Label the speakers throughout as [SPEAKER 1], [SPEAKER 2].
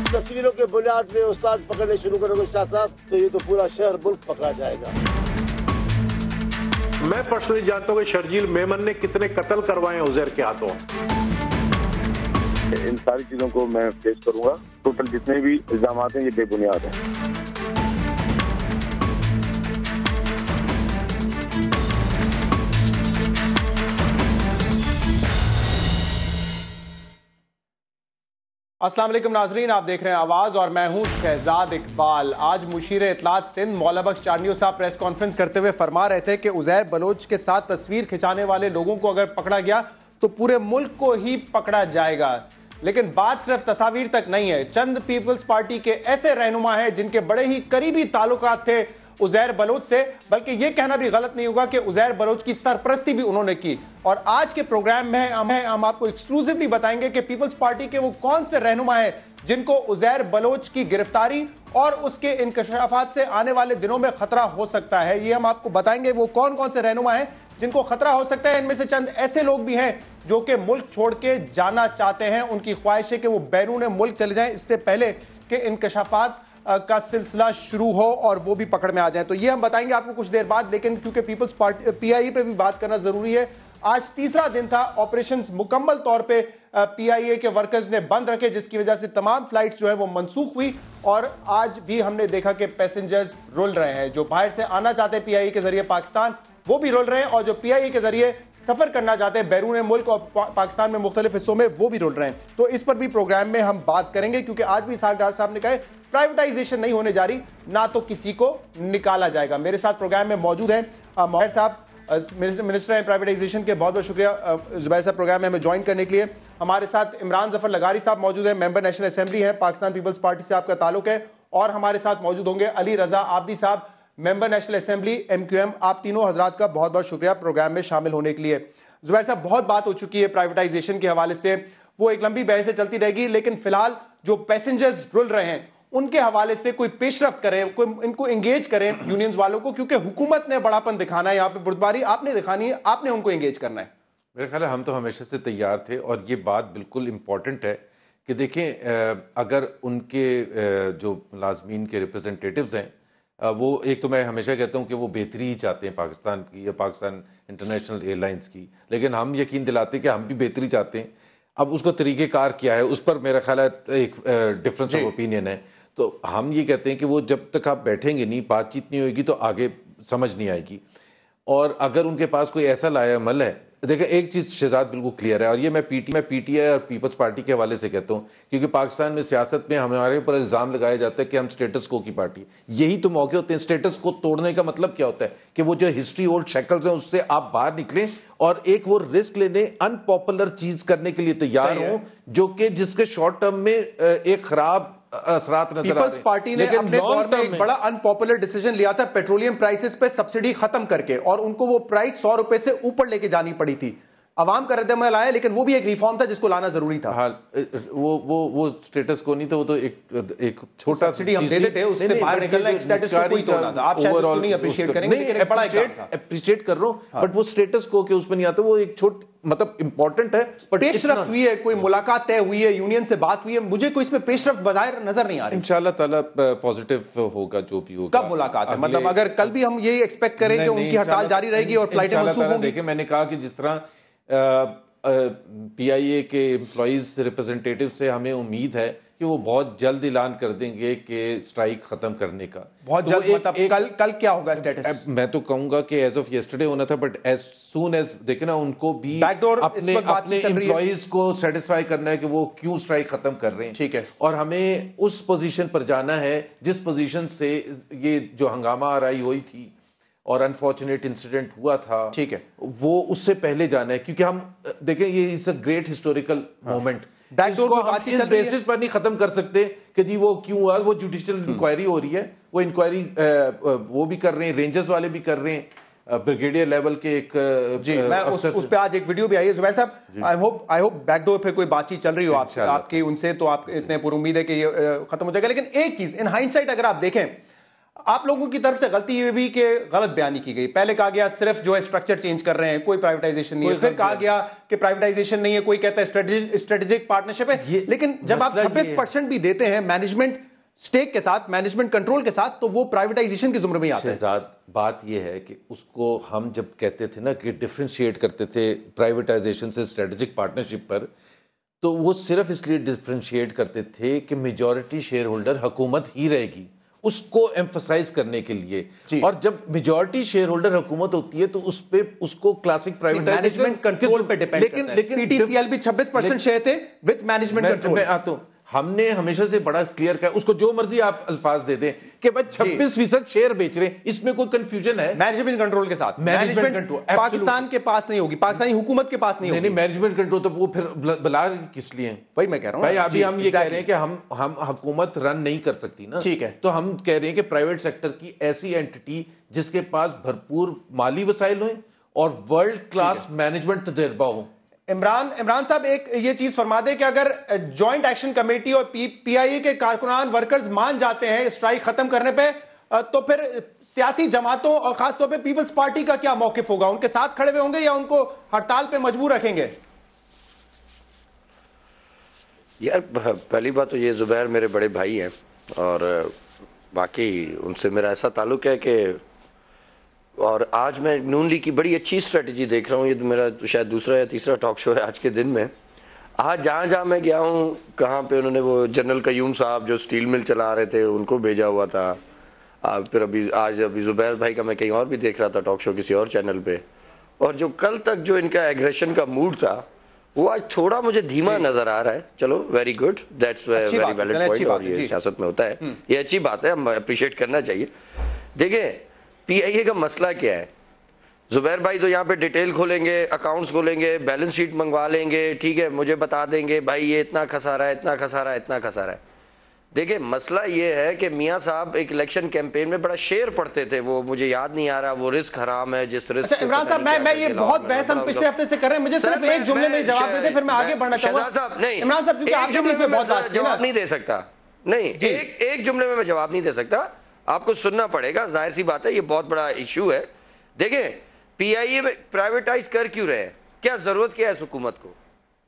[SPEAKER 1] तस्वीरों के बुनियाद में उस्ताद पकड़ने शुरू करोगे शाह साहब, तो ये तो पूरा शहर मुल्क पकड़ा जाएगा।
[SPEAKER 2] मैं पर्सनली जानता हूँ कि शर्जील मेमन ने कितने कत्ल करवाए उजैर के हाथों।
[SPEAKER 3] इन सारी चीजों को मैं पेश करूंगा। टोटल जितने भी इल्जाम हैं ये बेबुनियाद हैं।
[SPEAKER 4] अस्सलाम वालेकुम नाजरीन, आप देख रहे हैं आवाज और मैं हूं शहजाद इकबाल। आज मुशीर इत्तलात सिंध मौला बख्श चांडियो साहब प्रेस कॉन्फ्रेंस करते हुए फरमा रहे थे कि उजैर बलोच के साथ तस्वीर खिंचाने वाले लोगों को अगर पकड़ा गया तो पूरे मुल्क को ही पकड़ा जाएगा। लेकिन बात सिर्फ तस्वीर तक नहीं है। चंद पीपल्स पार्टी के ऐसे रहनुमा हैं जिनके बड़े ही करीबी ताल्लुकात थे उजैर बलोच से, बल्कि यह कहना भी गलत नहीं होगा कि उजैर बलोच की सरपरस्ती भी उन्होंने की। और आज के प्रोग्राम में हम आपको एक्सक्लूसिवली बताएंगे कि पीपल्स पार्टी के वो कौन से रहनुमा हैं जिनको उजैर बलोच की गिरफ्तारी और उसके इंकशाफात से आने वाले दिनों में खतरा हो सकता है। ये हम आपको बताएंगे वो कौन कौन से रहनुमा हैं जिनको खतरा हो सकता है। इनमें से चंद ऐसे लोग भी हैं जो कि मुल्क छोड़ के जाना चाहते हैं, उनकी ख्वाहिश है कि वो बैरून मुल्क चले जाएं इससे पहले कि इंकशाफात का सिलसिला शुरू हो और वो भी पकड़ में आ जाए। तो ये हम बताएंगे आपको कुछ देर बाद, लेकिन क्योंकि पीपल्स पार्टी पीआईए पे भी बात करना जरूरी है। आज तीसरा दिन था, ऑपरेशंस मुकम्मल तौर पे पीआईए के वर्कर्स ने बंद रखे, जिसकी वजह से तमाम फ्लाइट्स जो है वो मनसूख हुई और आज भी हमने देखा कि पैसेंजर्स रुल रहे हैं। जो बाहर से आना चाहते हैं पीआईए के जरिए पाकिस्तान, वो भी रुल रहे हैं, और जो पीआईए के जरिए सफर करना चाहते हैं बैरून मुल्क और पाकिस्तान में मुख्तलिफ हिस्सों में, वो भी रुल रहे हैं। तो इस पर भी प्रोग्राम में हम बात करेंगे, क्योंकि आज भी सागदार साहब ने कहा प्राइवेटाइजेशन नहीं होने जा रही, ना तो किसी को निकाला जाएगा। मेरे साथ प्रोग्राम में मौजूद हैं मोहर साहब, मिनिस्टर एंड प्राइवेटाइजेशन के। बहुत बहुत शुक्रिया जुबैर साहब प्रोग्राम में हमें ज्वाइन करने के लिए। हमारे साथ इमरान जफर लगारी साहब मौजूद हैं, मेंबर नेशनल असेंबली हैं, पाकिस्तान पीपल्स पार्टी से आपका ताल्लुक है। और हमारे साथ मौजूद होंगे अली रजा आबदी साहब, मेंबर नेशनल असेंबली MQM। आप तीनों हजरात का बहुत बहुत शुक्रिया प्रोग्राम में शामिल होने के लिए। जुबैर साहब, बहुत बात हो चुकी है प्राइवेटाइजेशन के हवाले से, वो एक लंबी बहस से चलती रहेगी, लेकिन फिलहाल जो पैसेंजर्स रुल रहे हैं उनके हवाले से कोई पेशरफ्त करें, कोई इनको एंगेज करें यूनियंस वालों को, क्योंकि हुकूमत ने बड़ापन दिखाना है, यहाँ पे बुर्दबारी आपने दिखानी है, आपने उनको एंगेज करना है।
[SPEAKER 5] मेरे ख्याल है हम तो हमेशा से तैयार थे, और ये बात बिल्कुल इम्पॉर्टेंट है कि देखें अगर उनके जो मुलाजमीन के रिप्रेजेंटेटिव्स हैं वो, एक तो मैं हमेशा कहता हूँ कि वो बेहतरी ही चाहते हैं पाकिस्तान की या पाकिस्तान इंटरनेशनल एयरलाइंस की, लेकिन हम यकीन दिलाते हैं कि हम भी बेहतरी चाहते हैं। अब उसको तरीक़ेकार क्या है उस पर मेरा ख्याल है एक डिफरेंस ऑफ ओपिनियन है। तो हम ये कहते हैं कि वो जब तक आप बैठेंगे नहीं, बातचीत नहीं होगी, तो आगे समझ नहीं आएगी। और अगर उनके पास कोई ऐसा लाएअमल है, देखिए एक चीज़ शहजाद बिल्कुल क्लियर है, और ये मैं पीटीआई और पीपल्स पार्टी के हवाले से कहता हूँ, क्योंकि पाकिस्तान में सियासत में हमारे ऊपर इल्ज़ाम लगाया जाता है कि हम स्टेटस को की पार्टी। यही तो मौके होते हैं। स्टेटस को तोड़ने का मतलब क्या होता है कि वो जो हिस्ट्री ओल्ड शैकल्स हैं उससे आप बाहर निकलें और एक वो रिस्क लेने, अनपॉपुलर चीज करने के लिए तैयार हो, जो कि जिसके शॉर्ट टर्म में एक खराब असरात नजर आ रहे हैं।
[SPEAKER 4] पीपल्स पार्टी ने अपने दौर में एक बड़ा अनपॉपुलर डिसीजन लिया था पेट्रोलियम प्राइसेस पे सब्सिडी खत्म करके, और उनको वो प्राइस 100 रुपए से ऊपर लेके जानी पड़ी थी। अवाम का रद्द-ए-अमल आया, लेकिन वो भी एक रिफॉर्म था जिसको लाना जरूरी था।
[SPEAKER 5] हाँ, वो स्टेटस को नहीं था, वो तो एक छोटा
[SPEAKER 4] सब्सिडी हम दे देते, उससे बाहर निकलना एक स्टेटस को कोई तोड़ना था। आप शायद उसको नहीं अप्रिशिएट करेंगे, लेकिन एक बड़ा
[SPEAKER 5] अप्रिशिएट कर रहा हूं, बट वो स्टेटस को के उसमें नहीं आता, वो एक मतलब इंपॉर्टेंट है।
[SPEAKER 4] पेशरफ्त हुई है, कोई मुलाकात तय हुई है, यूनियन से बात हुई है, मुझे कोई इसमें पेशरफ्त बाहर नजर नहीं आ रही।
[SPEAKER 5] इंशाल्लाह ताला पॉजिटिव होगा जो भी होगा।
[SPEAKER 4] कब मुलाकात है? मतलब अगर कल भी हम ये एक्सपेक्ट करें कि उनकी हड़ताल जारी रहेगी और फ्लाइटें मंसूख होंगी?
[SPEAKER 5] देखिए, मैंने कहा कि जिस तरह पीआईए के एम्प्लॉइज रिप्रेजेंटेटिव से हमें उम्मीद है कि वो बहुत जल्द ऐलान कर देंगे कि स्ट्राइक खत्म करने का।
[SPEAKER 4] बहुत
[SPEAKER 5] तो
[SPEAKER 4] जल्द मतलब कल क्या होगा स्टेटस?
[SPEAKER 5] मैं तो कहूंगा कि एज ऑफ यस्टरडे होना था, बट एज सून एज देखे ना, उनको भी अपने एम्प्लॉइज को सेटिस्फाई करना है कि वो क्यों स्ट्राइक खत्म कर रहे हैं।
[SPEAKER 4] ठीक है,
[SPEAKER 5] और हमें उस पोजीशन पर जाना है जिस पोजीशन से ये जो हंगामा आराई हुई थी और अनफॉर्चुनेट इंसिडेंट हुआ था,
[SPEAKER 4] ठीक है, वो
[SPEAKER 5] उससे पहले जाना है, क्योंकि हम देखें ये is a great historical moment. इस बेसिस पर नहीं खत्म कर सकते कि जी वो क्यों हुआ। वो जुडिशियल इंक्वायरी हो रही है, वो इंक्वायरी वो भी कर रहे हैं, रेंजर्स वाले भी कर रहे हैं, ब्रिगेडियर लेवल के एक
[SPEAKER 4] जी। मैं उस पे आज एक वीडियो भी आई है जुबैर साहब। आई होप बैकडोर पे कोई बातचीत चल रही हो आपकी उनसे, तो आप इतने पूरी उम्मीद है कि ये खत्म हो जाएगा। लेकिन एक चीज इन हाइंडसाइट अगर आप देखें, आप लोगों की तरफ से गलती ये भी कि गलत बयानी की गई। पहले कहा गया सिर्फ जो है स्ट्रक्चर चेंज कर रहे हैं, कोई प्राइवेटाइजेशन नहीं है, फिर कहा गया कि प्राइवेटाइजेशन नहीं है, कोई कहता है स्ट्रेटेजिक पार्टनरशिप है। लेकिन जब आप 26% भी देते हैं मैनेजमेंट स्टेक के साथ, मैनेजमेंट कंट्रोल के साथ, तो वो प्राइवेटाइजेशन की जुम्रे में आता है।
[SPEAKER 5] शहजाद, बात ये है कि उसको हम जब कहते थे ना कि डिफरेंशिएट करते थे प्राइवेटाइजेशन से स्ट्रेटेजिक पार्टनरशिप पर, तो वो सिर्फ इसलिए डिफरेंशिएट करते थे कि मेजॉरिटी शेयर होल्डर हुकूमत ही रहेगी, उसको एम्फसाइज करने के लिए। और जब मेजॉरिटी शेयर होल्डर हुकूमत होती है तो उस पे उसको क्लासिक प्राइवेटाइजेशन
[SPEAKER 4] मैनेजमेंट कंट्रोल पे डिपेंड करता है। लेकिन पीटीसीएल भी 26% शेयर थे विद मैनेजमेंट कंट्रोल।
[SPEAKER 5] मैं आता हूं, हमने हमेशा से बड़ा क्लियर किया, उसको जो मर्जी आप अल्फाज दे दें कि भाई 26% शेयर बेच रहे हैं, इसमें कोई कंफ्यूजन है?
[SPEAKER 4] मैनेजमेंट कंट्रोल के साथ मैनेजमेंट कंट्रोल पाकिस्तान के पास नहीं होगी, पाकिस्तानी हुकूमत के पास नहीं होगी।
[SPEAKER 5] नहीं, मैनेजमेंट कंट्रोल तो वो फिर बुला किस लिए?
[SPEAKER 4] वही मैं कह रहा हूं
[SPEAKER 5] भाई। अभी हम ये कह रहे हैं कि हम हुकूमत रन नहीं कर सकती ना,
[SPEAKER 4] ठीक है,
[SPEAKER 5] तो हम कह रहे हैं कि प्राइवेट सेक्टर की ऐसी एंटिटी जिसके पास भरपूर माली वसाइल हो और वर्ल्ड क्लास मैनेजमेंट तजर्बा हो।
[SPEAKER 4] इमरान साहब, एक ये चीज फरमा दे कि अगर जॉइंट एक्शन कमेटी और पीआईए के कारकुनान वर्कर्स मान जाते हैं स्ट्राइक खत्म करने पे, तो फिर सियासी जमातों और खासतौर पे पीपल्स पार्टी का क्या मौकिफ होगा? उनके साथ खड़े हुए होंगे या उनको हड़ताल पे मजबूर रखेंगे?
[SPEAKER 6] यार, पहली बात तो ये जुबैर मेरे बड़े भाई हैं और बाकी उनसे मेरा ऐसा ताल्लुक है कि, और आज मैं नून लीग की बड़ी अच्छी स्ट्रेटजी देख रहा हूँ। ये तो मेरा शायद दूसरा या तीसरा टॉक शो है आज के दिन में। आज जहाँ मैं गया हूँ, कहाँ पे उन्होंने वो जनरल कयूम साहब जो स्टील मिल चला रहे थे उनको भेजा हुआ था। फिर आज जुबैर भाई का मैं कहीं और भी देख रहा था टॉक शो किसी और चैनल पे। और जो कल तक जो इनका एग्रेशन का मूड था वो आज थोड़ा मुझे धीमा नजर आ रहा है। चलो, very good, that's very valid point, और ये सियासत में होता है, ये अच्छी बात है, हम अप्रिशिएट करना चाहिए। देखिए, पीआईए का मसला क्या है? जुबैर भाई तो यहाँ पे डिटेल खोलेंगे, अकाउंट्स खोलेंगे, बैलेंस शीट मंगवा लेंगे, ठीक है, मुझे बता देंगे भाई ये इतना खसारा है, इतना खसारा है, इतना खसारा है। देखिए, मसला ये है कि मियाँ साहब एक इलेक्शन कैंपेन में बड़ा शेर पढ़ते थे, वो मुझे याद नहीं आ रहा, वो रिस्क हराम है जिस रिस्क।
[SPEAKER 4] अच्छा इमरान साहब, मैं ये बहुत बहस हम पिछले हफ्ते से कर रहे हैं, मुझे सिर्फ एक जुमले में जवाब दे दें, फिर मैं आगे बढ़ना चाहूंगा।
[SPEAKER 6] साहब नहीं,
[SPEAKER 4] इमरान साहब, क्योंकि आप जुमले में बहुत
[SPEAKER 6] जवाब नहीं दे सकता, नहीं, एक जुमले में मैं जवाब नहीं दे सकता, आपको सुनना पड़ेगा, जाहिर सी बात है, ये बहुत बड़ा इशू है। देखें, पीआईए में प्राइवेटाइज कर क्यों रहे हैं, क्या जरूरत क्या है इस हुकूमत को?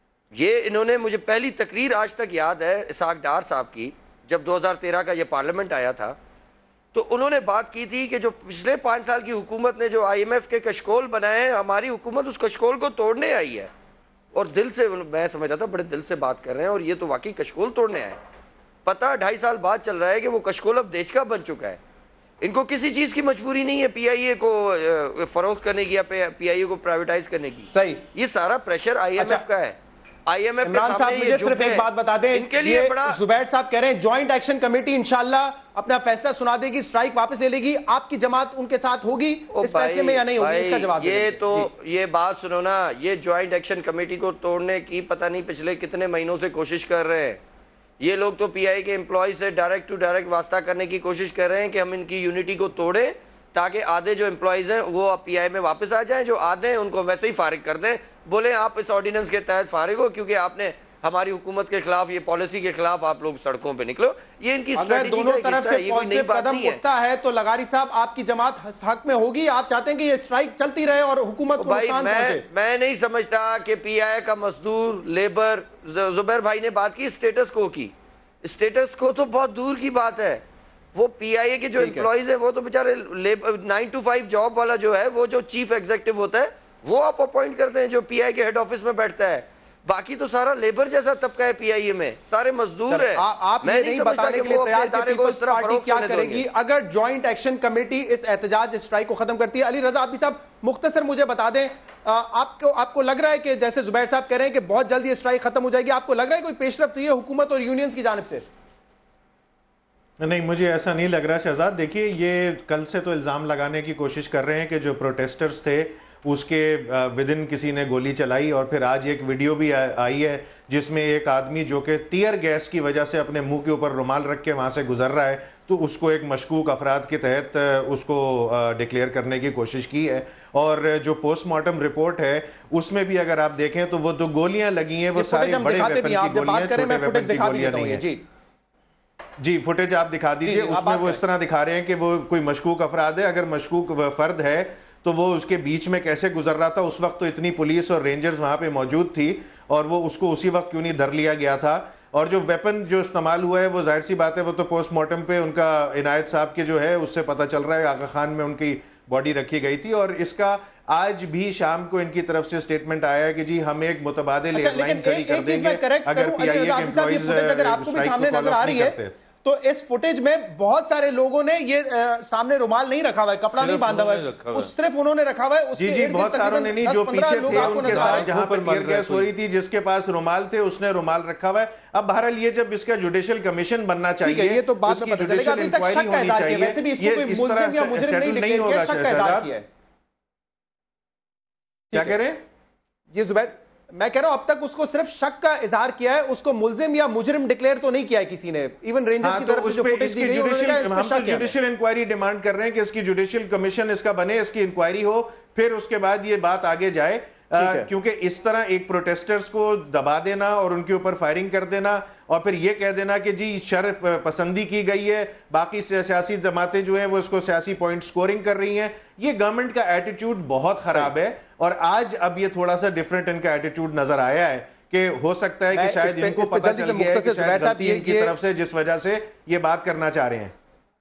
[SPEAKER 6] ये इन्होंने, मुझे पहली तकरीर आज तक याद है इसाक डार साहब की, जब 2013 का ये पार्लियामेंट आया था, तो उन्होंने बात की थी कि जो पिछले 5 साल की हुकूमत ने जो IMF के कशकोल बनाए हैं, हमारी हुकूमत उस कशकोल को तोड़ने आई है। और दिल से, मैं समझ रहा था बड़े दिल से बात कर रहे हैं, और ये तो वाकई कशकोल तोड़ने आए। पता 2.5 साल बाद चल रहा है कि वो कशकोल अब देश का बन चुका है। इनको किसी चीज की मजबूरी नहीं है पीआईए को फरोख्त करने की या पीआईए को प्राइवेटाइज करने की।
[SPEAKER 4] सही,
[SPEAKER 6] ये सारा प्रेशर IMF का है। IMF के सामने
[SPEAKER 4] मुझे सिर्फ एक बात बता दें,
[SPEAKER 6] इनके लिए बड़ा,
[SPEAKER 4] जुबैर साहब कह रहे हैं जॉइंट एक्शन कमेटी इंशाल्लाह अपना फैसला सुना देगी, स्ट्राइक वापस ले लेगी, आपकी जमात उनके साथ होगी इस फैसले में या नहीं होगी? इसका जवाब
[SPEAKER 6] ये तो, ये बात सुनो ना, ये जॉइंट एक्शन कमेटी को तोड़ने की पता नहीं पिछले कितने महीनों से कोशिश कर रहे हैं। ये लोग तो पीआई के एम्प्लॉय से डायरेक्ट टू डायरेक्ट वास्ता करने की कोशिश कर रहे हैं कि हम इनकी यूनिटी को तोड़ें, ताकि आधे जो एम्प्लॉयज हैं वो पीआई में वापस आ जाएं, जो आधे हैं उनको वैसे ही फारिग कर दें। बोले आप इस ऑर्डिनेंस के तहत फारिग हो क्योंकि आपने हमारी हुकूमत के खिलाफ, ये पॉलिसी के खिलाफ आप लोग सड़कों पे निकलो। ये इनकी स्ट्रेटजी
[SPEAKER 4] दोनों तरफ से पॉजिटिव कदम उठता है तो लगारी साहब आपकी जमात हक में होगी? आप चाहते हैं कि ये स्ट्राइक चलती रहे और हुकूमत को नुकसान पहुंचे?
[SPEAKER 6] मैं नहीं समझता कि पीआई का मजदूर, लेबर, जुबैर भाई ने बात की स्टेटस को की, स्टेटस को तो बहुत दूर की बात है। वो पीआईए के जो एम्प्लॉइज हैं वो तो बेचारे 9 to 5 जॉब वाला जो है, वो जो चीफ एग्जीक्यूटिव होता है वो आप अपॉइंट करते हैं जो पीआई के हेड ऑफिस में बैठता है। बाकी तो सारा लेबर जैसा तबका है पीआईए में, सारे मजदूर हैं।
[SPEAKER 4] आप मैं नहीं बताने के लिए तैयार कि पीपल्स पार्टी क्या करेगी अगर जॉइंट एक्शन कमेटी इस एहतजाज स्ट्राइक को खत्म करती है? अली रजा आदमी साहब, मुख्तसर मुझे बता दें, आपको लग रहा है कि जैसे जुबैर साहब कह रहे हैं कि बहुत जल्दी स्ट्राइक खत्म हो जाएगी, आपको लग रहा है कोई पेशरफ्त हुई है हुकूमत और यूनियंस की जानिब से?
[SPEAKER 2] नहीं, मुझे ऐसा नहीं लग रहा शहजाद। देखिए, ये कल से तो इल्ज़ाम लगाने की कोशिश कर रहे हैं कि जो प्रोटेस्टर्स थे उसके विदिन किसी ने गोली चलाई, और फिर आज एक वीडियो भी आई है जिसमें एक आदमी जो कि टीयर गैस की वजह से अपने मुंह के ऊपर रुमाल रख के वहाँ से गुजर रहा है, तो उसको एक मशकूक अफराद के तहत उसको डिक्लेयर करने की कोशिश की है। और जो पोस्टमार्टम रिपोर्ट है उसमें भी अगर आप देखें तो वो 2 गोलियां लगी हैं, वो सारी बड़े वेपन की गोलियां, छोटे वेपन की गोलियां नहीं है। जी फुटेज आप दिखा दीजिए। उसमें वो इस तरह दिखा रहे हैं कि वो कोई मशकूक अफराद है, अगर मशकूक फर्द है तो वो उसके बीच में कैसे गुजर रहा था। उस वक्त तो इतनी पुलिस और रेंजर्स वहां पे मौजूद थी और वो उसको उसी वक्त क्यों नहीं धर लिया गया था। और जो वेपन जो इस्तेमाल हुआ है वो जाहिर सी बात है वो तो पोस्टमार्टम पे उनका इनायत साहब के जो है उससे पता चल रहा है आगा खान में उनकी बॉडी रखी गई थी। और इसका आज भी शाम को इनकी तरफ से स्टेटमेंट आया है कि जी हम एक मुतबादिल एयरलाइन खड़ी कर देंगे अगर PIA के एम्प्लॉइज
[SPEAKER 4] अगर आपको भी सामने नजर आ रही है तो इस फुटेज में बहुत सारे लोगों ने ये सामने रुमाल नहीं रखा हुआ है, कपड़ा नहीं बांधा हुआ है, सिर्फ उन्होंने रखा हुआ है।
[SPEAKER 2] जी बहुत सारों ने नहीं, जो पीछे थे उनके साथ जहां पर टीयर गैस हो रही थी जिसके पास रुमाल थे उसने रुमाल रखा हुआ है। अब बहरहाल ये जब इसका जुडिशियल कमीशन बनना चाहिए
[SPEAKER 4] ये तो बात में पता चलेगा, अभी तक शक का इज़हार किया, वैसे भी इसको कोई मुल्ज़िम या मुजरिम नहीं होगा, शक का इज़हार किया है।
[SPEAKER 2] क्या कह रहे हैं
[SPEAKER 4] ये जुबैर? मैं कह रहा हूं अब तक उसको सिर्फ शक का इजहार किया है, उसको मुल्जिम या मुजरिम डिक्लेयर तो नहीं किया है किसी ने। इवन रेंजर्स की तरफ से जो फुटेज दी गई है उन्होंने कहा इस पे शक है।
[SPEAKER 2] जुडिशियल इंक्वायरी डिमांड कर रहे हैं कि इसकी जुडिशियल कमीशन इसका बने, इसकी इंक्वायरी हो, फिर उसके बाद ये बात आगे जाए। क्योंकि इस तरह एक प्रोटेस्टर्स को दबा देना और उनके ऊपर फायरिंग कर देना और फिर ये कह देना कि जी शर पसंदी की गई है, बाकी सियासी जमातें जो हैं वो इसको सियासी पॉइंट स्कोरिंग कर रही हैं, ये गवर्नमेंट का एटीट्यूड बहुत खराब है। और आज अब ये थोड़ा सा डिफरेंट इनका एटीट्यूड नजर आया है कि हो सकता है कि शायद इनको पता चल गया है कि शायद गलती इनकी तरफ से जिस वजह से ये बात करना चाह रहे हैं।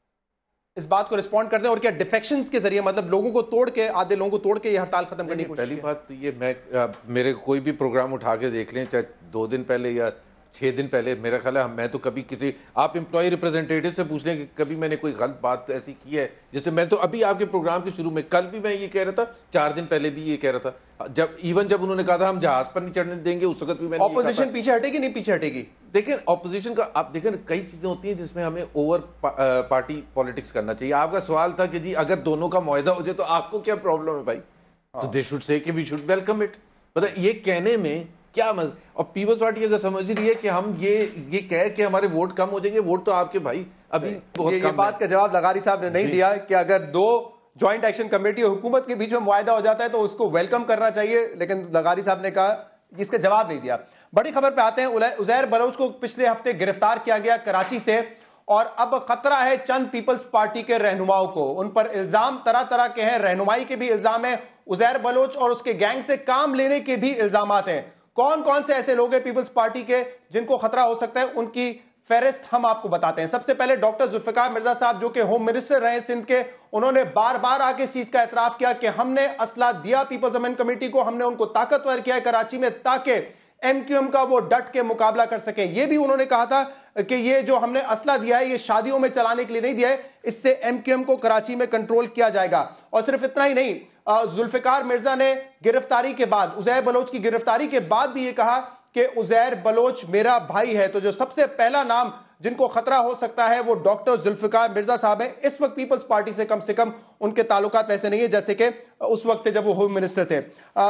[SPEAKER 4] इस बात को रिस्पॉन्ड करते हैं और क्या डिफेक्शंस के जरिए मतलब लोगों को तोड़ के, आधे लोगों को तोड़ के ये हड़ताल खत्म करने की कोशिश?
[SPEAKER 5] पहली बात तो ये मैं मेरे कोई भी प्रोग्राम उठा के देख लें, चाहे 2 दिन पहले या 6 दिन पहले, मेरा ख्याल है मैं तो कभी किसी आप एम्प्लॉय रिप्रेजेंटेटिव से पूछ लें कि कभी मैंने कोई गलत बात ऐसी की है। जैसे मैं तो अभी आपके प्रोग्राम के शुरू में कल भी मैं ये कह रहा था, 4 दिन पहले भी ये कह रहा था, जब उन्होंने कहा था हम जहाज पर नहीं चढ़ने देंगे उस वक्त भी मैंने
[SPEAKER 4] ऑपोजिशन पीछे हटेगी नहीं पीछे हटेगी।
[SPEAKER 5] देखिए ऑपोजिशन का आप देखें कई चीजें होती हैं जिसमें हमें ओवर पार्टी पॉलिटिक्स करना चाहिए। आपका सवाल था कि जी अगर दोनों का मुआहदा हो जाए तो आपको क्या प्रॉब्लम है भाई? तो दे शुड से कि वी शुड वेलकम इट। मतलब ये कहने में क्या मजा? और पीपल्स पार्टी अगर समझ रही है कि हम ये कह के हमारे वोट कम हो जाएंगे, वोट तो आपके भाई अभी बहुत
[SPEAKER 4] ये बात का जवाब लगारी साहब ने नहीं दिया कि अगर 2 ज्वाइंट एक्शन कमेटी और हुकूमत के बीच में मुआहदा हो जाता है तो उसको वेलकम करना चाहिए, लेकिन लगारी साहब ने कहा इसका जवाब नहीं दिया। बड़ी खबर पे आते हैं। उजैर बलोच को पिछले हफ्ते गिरफ्तार किया गया कराची से और अब खतरा है चंद पीपल्स पार्टी के रहनुमाओं को। उन पर इल्जाम तरह तरह के हैं, रहनुमाई के भी इल्जाम है, उजैर बलोच और उसके गैंग से काम लेने के भी इल्जामात हैं। कौन कौन से ऐसे लोग हैं पीपल्स पार्टी के जिनको खतरा हो सकता है, उनकी फेहरिस्त हम आपको बताते हैं। सबसे पहले डॉक्टर जुल्फिकार मिर्जा साहब जो कि होम मिनिस्टर रहे सिंध के, उन्होंने बार बार आके इस चीज का एतराफ किया कि हमने असला दिया पीपल्स अमेंड कमेटी को, हमने उनको ताकतवर किया है कराची में ताकि MQM का वो डट के मुकाबला कर सके। ये भी उन्होंने कहा था कि ये जो हमने असला दिया है ये शादियों में चलाने के लिए नहीं दिया है, इससे MQM को कराची में कंट्रोल किया जाएगा। और सिर्फ इतना ही नहीं, जुल्फिकार मिर्जा ने गिरफ्तारी के बाद, उजैर बलोच की गिरफ्तारी के बाद भी ये कहा कि उजैर बलोच मेरा भाई है। तो जो सबसे पहला नाम जिनको खतरा हो सकता है वो डॉक्टर जुल्फिकार मिर्जा साहब हैं। इस वक्त पीपल्स पार्टी से कम उनके ताल्लुकात वैसे नहीं है जैसे कि उस वक्त जब वो होम मिनिस्टर थे।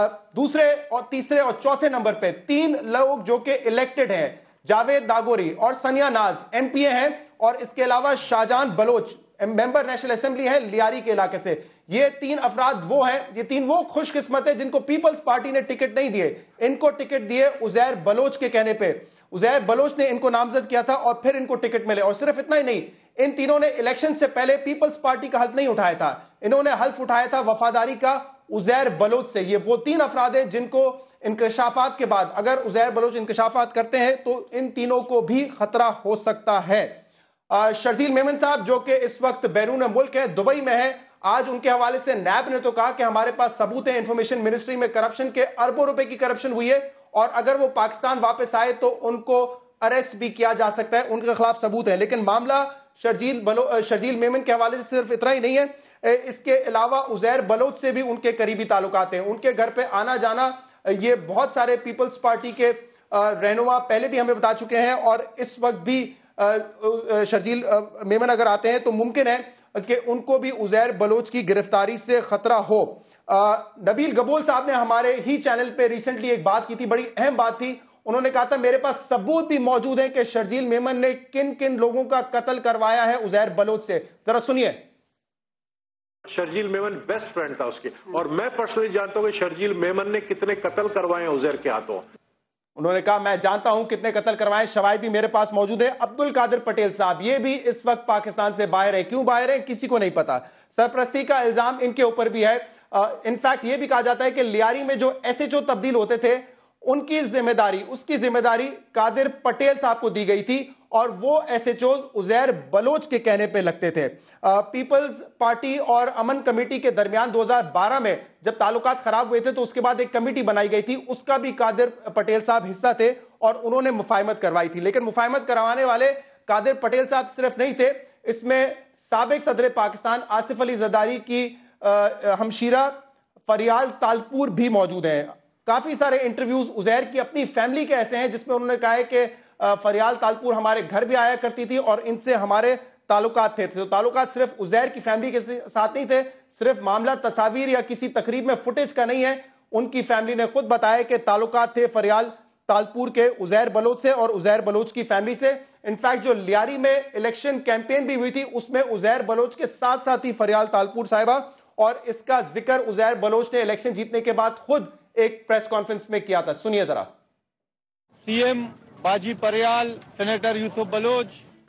[SPEAKER 4] दूसरे और तीसरे और चौथे नंबर पे 3 लोग जो कि इलेक्टेड हैं, जावेद दागोरी और सनिया नाज MPA हैं, और इसके अलावा Shahjahan Baloch member national assembly है लियारी के इलाके से। ये 3 अफराद वो हैं, ये 3 वो खुशकिस्मत है जिनको पीपल्स पार्टी ने टिकट नहीं दिए। इनको टिकट दिए उजैर बलोच के कहने पे। उजैर बलोच ने इनको नामजद किया था और फिर इनको टिकट मिले। और सिर्फ इतना ही नहीं, इन तीनों ने इलेक्शन से पहले पीपल्स पार्टी का हल्फ नहीं उठाया था, इन्होंने हल्फ उठाया था वफादारी का उजैर बलोच से। ये वो 3 अफराद हैं जिनको इंकशाफात के बाद, अगर उजैर बलोच इंकशाफात करते हैं तो इन तीनों को भी खतरा हो सकता है। शर्जील मेमन साहब जो कि इस वक्त बैरून मुल्क है, दुबई में है, आज उनके हवाले से नैब ने तो कहा कि हमारे पास सबूत है, इंफॉर्मेशन मिनिस्ट्री में करप्शन के अरबों रुपए की करप्शन हुई है और अगर वो पाकिस्तान वापस आए तो उनको अरेस्ट भी किया जा सकता है, उनके खिलाफ सबूत है। लेकिन मामला शर्जील मेमन के हवाले से सिर्फ इतना ही नहीं है, इसके अलावा उजैर बलोच से भी उनके करीबी ताल्लुकात हैं, उनके घर पे आना जाना ये बहुत सारे पीपल्स पार्टी के रहनुमा पहले भी हमें बता चुके हैं और इस वक्त भी शर्जील मेमन अगर आते हैं तो मुमकिन है कि उनको भी उजैर बलोच की गिरफ्तारी से खतरा हो। नबील गबोल साहब ने हमारे ही चैनल पे रिसेंटली एक बात की थी, बड़ी अहम बात थी। उन्होंने कहा था मेरे पास सबूत भी मौजूद है कि शर्जील मेमन ने किन किन लोगों का कत्ल करवाया है उजैर बलोच से। जरा सुनिए।
[SPEAKER 7] शर्जील मेमन बेस्ट फ्रेंड था उसके, और मैं पर्सनली जानता हूं कि शर्जील मेमन ने कितने कत्ल करवाए हैं उजैर के हाथों।
[SPEAKER 4] उन्होंने कहा, मैं जानता हूं कितने कत्ल करवाए, शवाहिद भी मेरे पास मौजूद है। अब्दुल कादिर पटेल साहब ये भी इस वक्त पाकिस्तान से बाहर है। क्यों बाहर है किसी को नहीं पता। सरपरस्ती का इल्जाम इनके ऊपर भी है। इनफैक्ट ये भी कहा जाता है कि लियारी में जो SHO तब्दील होते थे उसकी जिम्मेदारी कादिर पटेल साहब को दी गई थी और वो SHOs उजैर बलोच के कहने पे लगते थे। पीपल्स पार्टी और अमन कमेटी के दरमियान 2012 में जब ताल्लुकात खराब हुए थे तो उसके बाद एक कमेटी बनाई गई थी, उसका भी कादिर पटेल साहब हिस्सा थे और उन्होंने मुफाहिमत करवाई थी। लेकिन मुफाहिमत करवाने वाले कादिर पटेल साहब सिर्फ नहीं थे, इसमें साबिक सदर पाकिस्तान आसिफ अली जरदारी की हमशीरा फरियाल तालपुर भी मौजूद हैं। काफी सारे इंटरव्यूज उजैर की अपनी फैमिली के ऐसे हैं जिसमें उन्होंने कहा है कि फरियाल तालपुर हमारे घर भी आया करती थी और इनसे हमारे ताल्लुकात थे। तो ताल्लुकात सिर्फ उजैर की फैमिली के साथ नहीं थे, सिर्फ मामला तस्वीर या किसी तकरीब में फुटेज का नहीं है। उनकी फैमिली ने खुद बताया कि ताल्लुकात थे फरियाल तालपुर के उजैर बलोच से और उजैर बलोच की फैमिली से। इनफैक्ट जो लियारी में इलेक्शन कैंपेन भी हुई थी उसमें उजैर बलोच के साथ साथ ही फरियाल तालपुर साहिबा, और इसका जिक्र उजैर बलोच ने इलेक्शन जीतने के बाद खुद एक प्रेस कॉन्फ्रेंस में किया था। सुनिए जरा।
[SPEAKER 8] CM बाजी परियाल, सेनेटर यूसुफ बलोच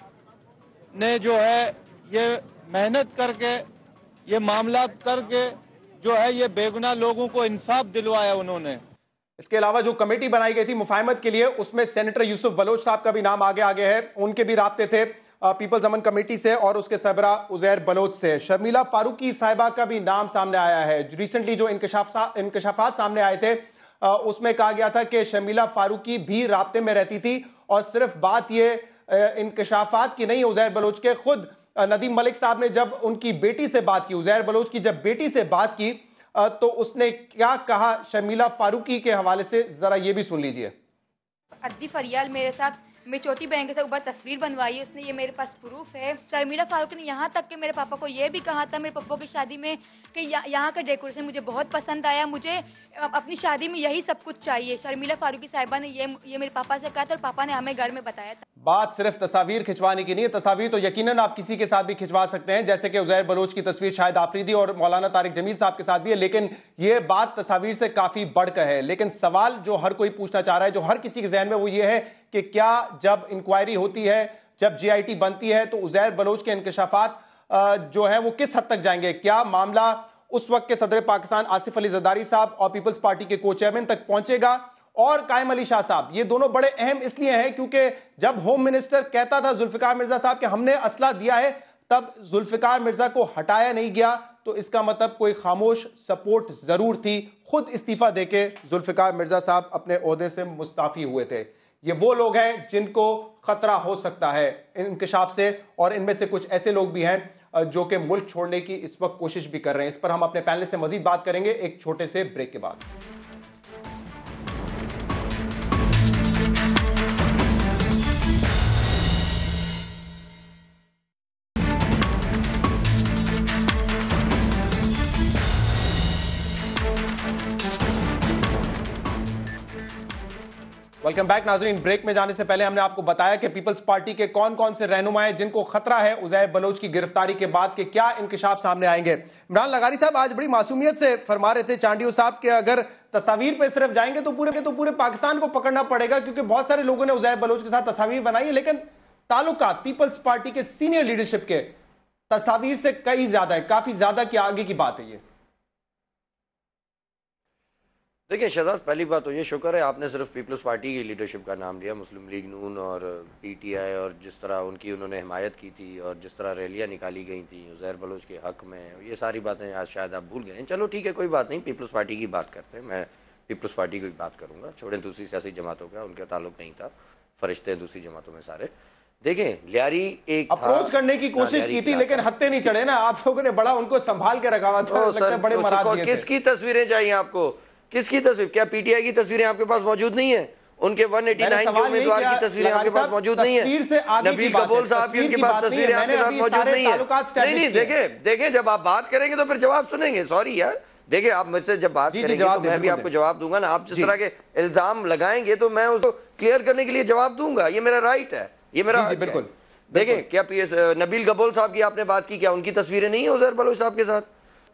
[SPEAKER 8] ने जो है ये मेहनत करके ये मामला करके जो है ये बेगुनाह लोगों को इंसाफ दिलवाया उन्होंने।
[SPEAKER 4] इसके अलावा जो कमेटी बनाई गई थी मुफाहिमत के लिए उसमें सेनेटर यूसुफ बलोच साहब का भी नाम आगे है। उनके भी राब्ते थे पीपल्स अमन कमेटी से और उसके सरबरा उजैर बलोच से। शर्मिला फारूकी साहिबा का भी नाम सामने आया है। रिसेंटली जो इंकशाफात सामने आए थे उसमें कहा गया था कि शर्मिला फारूकी भी राब्ते में रहती थी और सिर्फ बात ये इंकशाफात की नहीं, उजैर बलोच के खुद नदीम मलिक साहब ने जब उनकी बेटी से बात की, उजैर बलोच की जब बेटी से बात की तो उसने क्या कहा शर्मिला फारूकी के हवाले से जरा ये भी सुन लीजिए।
[SPEAKER 9] अद्दी फरियाल मेरे साथ मेरी छोटी बहन के साथ ऊपर तस्वीर बनवाई है उसने, ये मेरे पास प्रूफ है। शर्मिला फारूक ने यहाँ तक कि मेरे पापा को ये भी कहा था मेरे पप्पो की शादी में कि यहाँ का डेकोरेशन मुझे बहुत पसंद आया, मुझे अपनी शादी में यही सब कुछ चाहिए। शर्मिला फारूकी साहिबा ने ये मेरे पापा से कहा था और पापा ने हमें घर में बताया था। बात सिर्फ तस्वीर खिंचवाने की नहीं है, तस्वीर तो यकीनन आप किसी के साथ भी खिंचवा सकते हैं, जैसे कि उजैर बलोच की तस्वीर शाहिद आफरीदी और मौलाना तारिक जमील साहब के साथ भी है, लेकिन ये बात तस्वीर से काफी बढ़कर है। लेकिन सवाल जो हर कोई पूछना चाह रहा है, जो हर किसी के जहन में, वो ये है कि क्या जब इंक्वायरी होती है, जब GIT बनती है तो उजैर बलोच के इंकशाफात जो है वो किस हद तक जाएंगे? क्या मामला उस वक्त के सदर पाकिस्तान आसिफ अली जरदारी साहब और पीपल्स पार्टी के को चेयरमैन तक पहुंचेगा और कायम अली शाह साहब? ये दोनों बड़े अहम इसलिए हैं क्योंकि जब होम मिनिस्टर कहता था जुल्फिकार मिर्जा साहब कि हमने असला दिया है, तब जुल्फिकार मिर्जा को हटाया नहीं गया, तो इसका मतलब कोई खामोश सपोर्ट जरूर थी। खुद इस्तीफा देके जुल्फिकार मिर्जा साहब अपने ओहदे से मुस्ताफी हुए थे। ये वो लोग हैं जिनको खतरा हो सकता है इंकशाफ से, और इनमें से कुछ ऐसे लोग भी हैं जो कि मुल्क छोड़ने की इस वक्त कोशिश भी कर रहे हैं। इस पर हम अपने पैनल से मजीद बात करेंगे एक छोटे से ब्रेक के बाद। वेलकम बैक नाजरीन। ब्रेक में जाने से पहले हमने आपको बताया कि पीपल्स पार्टी के कौन कौन से रहनुमा हैं जिनको खतरा है उजैर बलोच की गिरफ्तारी के बाद के क्या इंकशाफ सामने आएंगे। इमरान लगारी साहब आज बड़ी मासूमियत से फरमा रहे थे चांडियो साहब के अगर तस्वीर पे सिर्फ जाएंगे तो पूरे पाकिस्तान को पकड़ना पड़ेगा, क्योंकि बहुत सारे लोगों ने उजैर बलोच के साथ तस्वीर बनाई है, लेकिन ताल्लुकात पीपल्स पार्टी के सीनियर लीडरशिप के तस्वीर से कई ज्यादा है, काफी ज्यादा की आगे की बात है ये।
[SPEAKER 6] देखिए शहजाद, पहली बात तो ये शुक्र है आपने सिर्फ पीपल्स पार्टी की लीडरशिप का नाम लिया। मुस्लिम लीग नून और PTI और जिस तरह उनकी उन्होंने हिमायत की थी और जिस तरह रैलियाँ निकाली गई थी उजैर बलोच के हक़ में, ये सारी बातें आज शायद आप भूल गए हैं। चलो ठीक है, कोई बात नहीं, पीपल्स पार्टी की बात करते हैं। मैं पीपल्स पार्टी की बात करूँगा, छोड़ें दूसरी सियासी जमातों का, उनका ताल्लुक नहीं था, फरिश्ते दूसरी जमातों में सारे। देखें लियारी एक
[SPEAKER 4] अप्रोच करने की कोशिश की थी लेकिन हत्थे नहीं चढ़े ना, आप लोगों ने बड़ा उनको संभाल के रखा हुआ था। बड़े मराद दिए थे।
[SPEAKER 6] किसकी तस्वीरें चाहिए आपको? किसकी तस्वीर? क्या PTI की तस्वीरें आपके पास मौजूद नहीं है? उनके 189 के उम्मीदवार की तस्वीरें आपके पास मौजूद नहीं है? नबील कबूल साहब की उनके पास तस्वीरें आपके साथ मौजूद नहीं है? नहीं, देखें जब आप बात करेंगे तो फिर जवाब सुनेंगे। सॉरी यार, देखिए आप मुझसे जब बात करेंगे तो मैं भी आपको जवाब दूंगा ना। आप जिस तरह के इल्जाम लगाएंगे तो मैं उसको क्लियर करने के लिए जवाब दूंगा, ये मेरा राइट है, ये मेरा हक है।
[SPEAKER 4] बिल्कुल।
[SPEAKER 6] देखें क्या नबील कबूल साहब की आपने बात की, क्या उनकी तस्वीरें नहीं है उजैर बलोच साहब के साथ?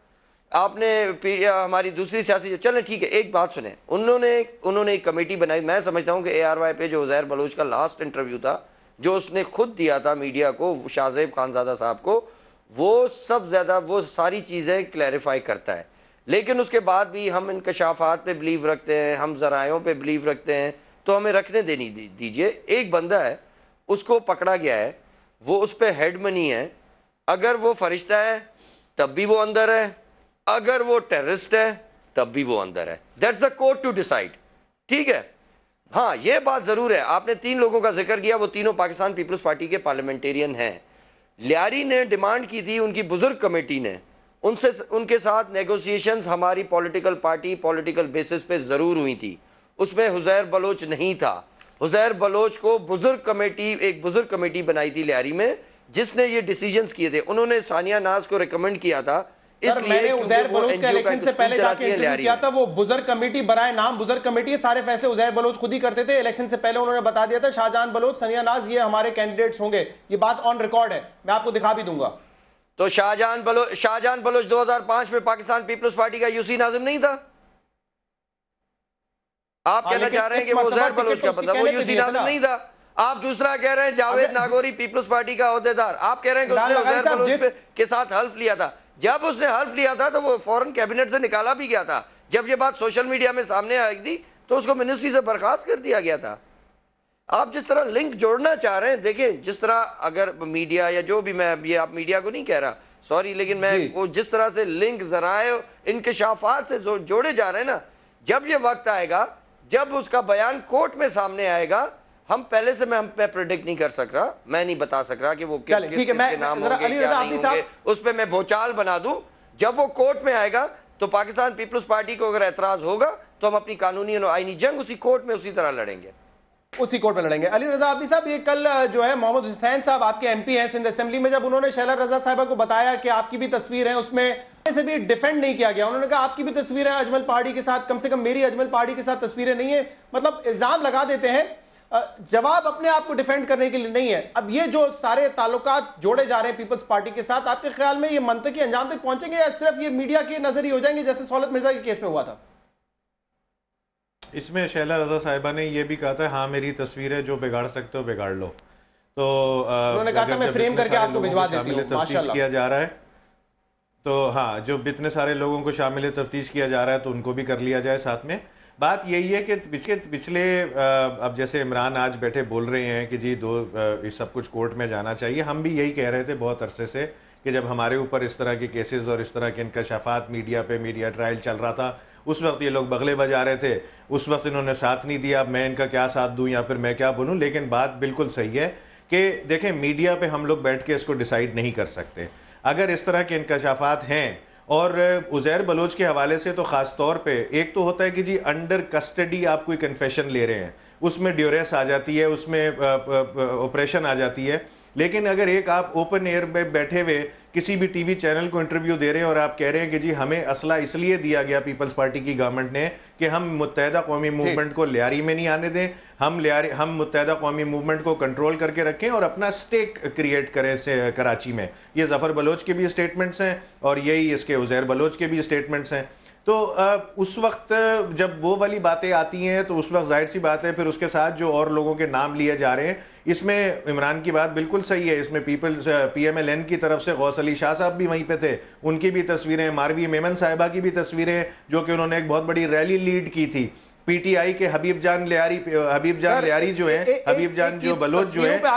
[SPEAKER 6] आपने हमारी दूसरी सियासी, चलें ठीक है, एक बात सुने, उन्होंने एक कमेटी बनाई। मैं समझता हूँ कि ARY पे जो उज़ैर बलोच का लास्ट इंटरव्यू था जो उसने खुद दिया था मीडिया को, शाहजेब खानज़ादा साहब को, वो सब ज़्यादा वो सारी चीज़ें क्लैरिफाई करता है। लेकिन उसके बाद भी हम इंकशाफात पे बिलीव रखते हैं, हम ज़रायों पे बिलीव रखते हैं, तो हमें रखने देनी दीजिए। एक बंदा है, उसको पकड़ा गया है, वो उस पर हेड मनी है, अगर वो फरिश्ता है तब भी वो अंदर है, अगर वो टेररिस्ट है तब भी वो अंदर है। That's the court to decide, ठीक है। हाँ, ये बात ज़रूर है, आपने 3 लोगों का जिक्र किया, वो तीनों पाकिस्तान पीपल्स पार्टी के पार्लियामेंटेरियन हैं। लियारी ने डिमांड की थी, उनकी बुजुर्ग कमेटी ने, उनके साथ नेगोशिएशंस हमारी पॉलिटिकल पार्टी पॉलिटिकल बेसिस पे ज़रूर हुई थी, उसमें उज़ैर बलोच नहीं था। उज़ैर बलोच को एक बुजुर्ग कमेटी बनाई थी लियारी में, जिसने ये डिसीजंस किए थे। उन्होंने सानिया नाज को रिकमेंड किया था,
[SPEAKER 4] इसलिए उज़ैर बलोच के इलेक्शन से पहले जाके इंटरव्यू किया था, वो बुजुर्ग कमेटी बनाए, नाम बुजुर्ग कमेटी है, सारे फैसले उज़ैर बलोच खुद ही करते थे। इलेक्शन से पहले उन्होंने बता दिया था शाहजहां बलोच, सानिया नाज ये हमारे कैंडिडेट्स होंगे, ये बात ऑन रिकॉर्ड है, मैं आपको दिखा भी दूंगा।
[SPEAKER 6] तो शाहजहां बलोच 2005 में पाकिस्तान पीपल्स पार्टी का यूसी नाजिम नहीं था? आप कहना चाह रहे हैं कि वो उज़ैर बलोच का बंदा, वो यूसी नाजिम नहीं था। आप दूसरा कह रहे हैं जावेद नागौरी पीपल्स पार्टी का ओहदेदार, आप कह रहे हैं कि उसने उज़ैर बलोच के साथ हल्फ लिया था। जब उसने हल्फ लिया था तो वो फौरन कैबिनेट से निकाला भी गया था। जब ये बात सोशल मीडिया में सामने आई थी तो उसको मिनिस्ट्री से बर्खास्त कर दिया गया था। आप जिस तरह लिंक जोड़ना चाह रहे हैं, देखिए जिस तरह अगर मीडिया या जो भी, मैं ये आप मीडिया को नहीं कह रहा, सॉरी, लेकिन मैं वो जिस तरह से लिंक ज़राए इंकशाफात से जोड़े जा रहे हैं ना, जब ये वक्त आएगा, जब उसका बयान कोर्ट में सामने आएगा, हम पहले से मैं प्रेडिक्ट नहीं कर सक रहा, मैं नहीं बता सक रहा कि वो किसके नाम होंगे क्या नहीं होंगे, उस पर मैं भूचाल बना दूं। जब वो कोर्ट में आएगा तो पाकिस्तान पीपल्स पार्टी को अगर एतराज होगा तो हम अपनी कानूनी और आईनी जंग उसी कोर्ट में उसी तरह लड़ेंगे,
[SPEAKER 4] उसी कोर्ट में लड़ेंगे। अली रजा आबदी साहब, ये कल जो है मोहम्मद हुसैन साहब आपके MP हैं सिंध असेंबली में, जब उन्होंने शैला रजा साहिबा को बताया कि आपकी भी तस्वीर है, उसमें से भी डिफेंड नहीं किया गया, उन्होंने कहा आपकी भी तस्वीर है अजमल पहाड़ी के साथ, कम से कम मेरी अजमल पहाड़ी के साथ तस्वीरें नहीं है, मतलब इल्जाम लगा देते हैं, जवाब अपने आप को डिफेंड करने के लिए नहीं है। अब ये जो सारे ताल्लुकात जोड़े जा रहे हैं पीपल्स पार्टी के साथ, आपके ख्याल में ये मंतकी अंजाम तक पहुंचेंगे या सिर्फ ये मीडिया के नजरिए हो जाएंगे जैसे सौलत मिर्जा के केस में हुआ था?
[SPEAKER 2] इसमें शैला रजा साहिबा ने यह भी कहा था, हाँ मेरी तस्वीर है, जो बिगाड़ सकते हो बिगाड़ लो। तो
[SPEAKER 4] उन्होंने कहा था मैं फ्रेम करके आपको भिजवा देती हूं,
[SPEAKER 2] तफ्तीश किया जा रहा है, तो हाँ जो इतने सारे लोगों को शामिल तफ्तीश किया जा रहा है तो उनको भी कर लिया जाए साथ में। बात यही है कि पिछले अब जैसे इमरान आज बैठे बोल रहे हैं कि जी इस सब कुछ कोर्ट में जाना चाहिए, हम भी यही कह रहे थे बहुत अरसे से कि जब हमारे ऊपर इस तरह के केसेस और इस तरह के इंकशाफात मीडिया ट्रायल चल रहा था, उस वक्त ये लोग बगले बजा रहे थे, उस वक्त इन्होंने साथ नहीं दिया। अब मैं इनका क्या साथ दूं या फिर मैं क्या बनूं, लेकिन बात बिल्कुल सही है कि देखें मीडिया पे हम लोग बैठ के इसको डिसाइड नहीं कर सकते। अगर इस तरह के इंकशाफात हैं, और उज़ैर बलोच के हवाले से तो ख़ास तौर पे एक तो होता है कि जी अंडर कस्टडी आप कोई कन्फेशन ले रहे हैं, उसमें ड्यूरेस आ जाती है, उसमें ऑपरेशन आ जाती है, लेकिन अगर एक आप ओपन एयर में बैठे हुए किसी भी टीवी चैनल को इंटरव्यू दे रहे हैं और आप कह रहे हैं कि जी हमें असला इसलिए दिया गया पीपल्स पार्टी की गवर्नमेंट ने कि हम मुत्तहदा कौमी मूवमेंट को लियारी में नहीं आने दें, हम मुत्तहदा कौमी मूवमेंट को कंट्रोल करके रखें और अपना स्टेक क्रिएट करें से कराची में। ये जफ़र बलोच के भी स्टेटमेंट्स हैं और यही इसके उज़ैर बलोच के भी स्टेटमेंट्स हैं। तो उस वक्त जब वो वाली बातें आती हैं तो उस वक्त जाहिर सी बात है फिर उसके साथ जो और लोगों के नाम लिए जा रहे हैं, इसमें इमरान की बात बिल्कुल सही है, इसमें PMLN की तरफ से गौस अली शाह साहब भी वहीं पे थे, उनकी भी तस्वीरें, मारवी मेमन साहिबा की भी तस्वीरें, जो कि उन्होंने एक बहुत बड़ी रैली लीड की थी। PTI के हबीब जान लियारी जो है, हबीब जान जो बलोच जो है,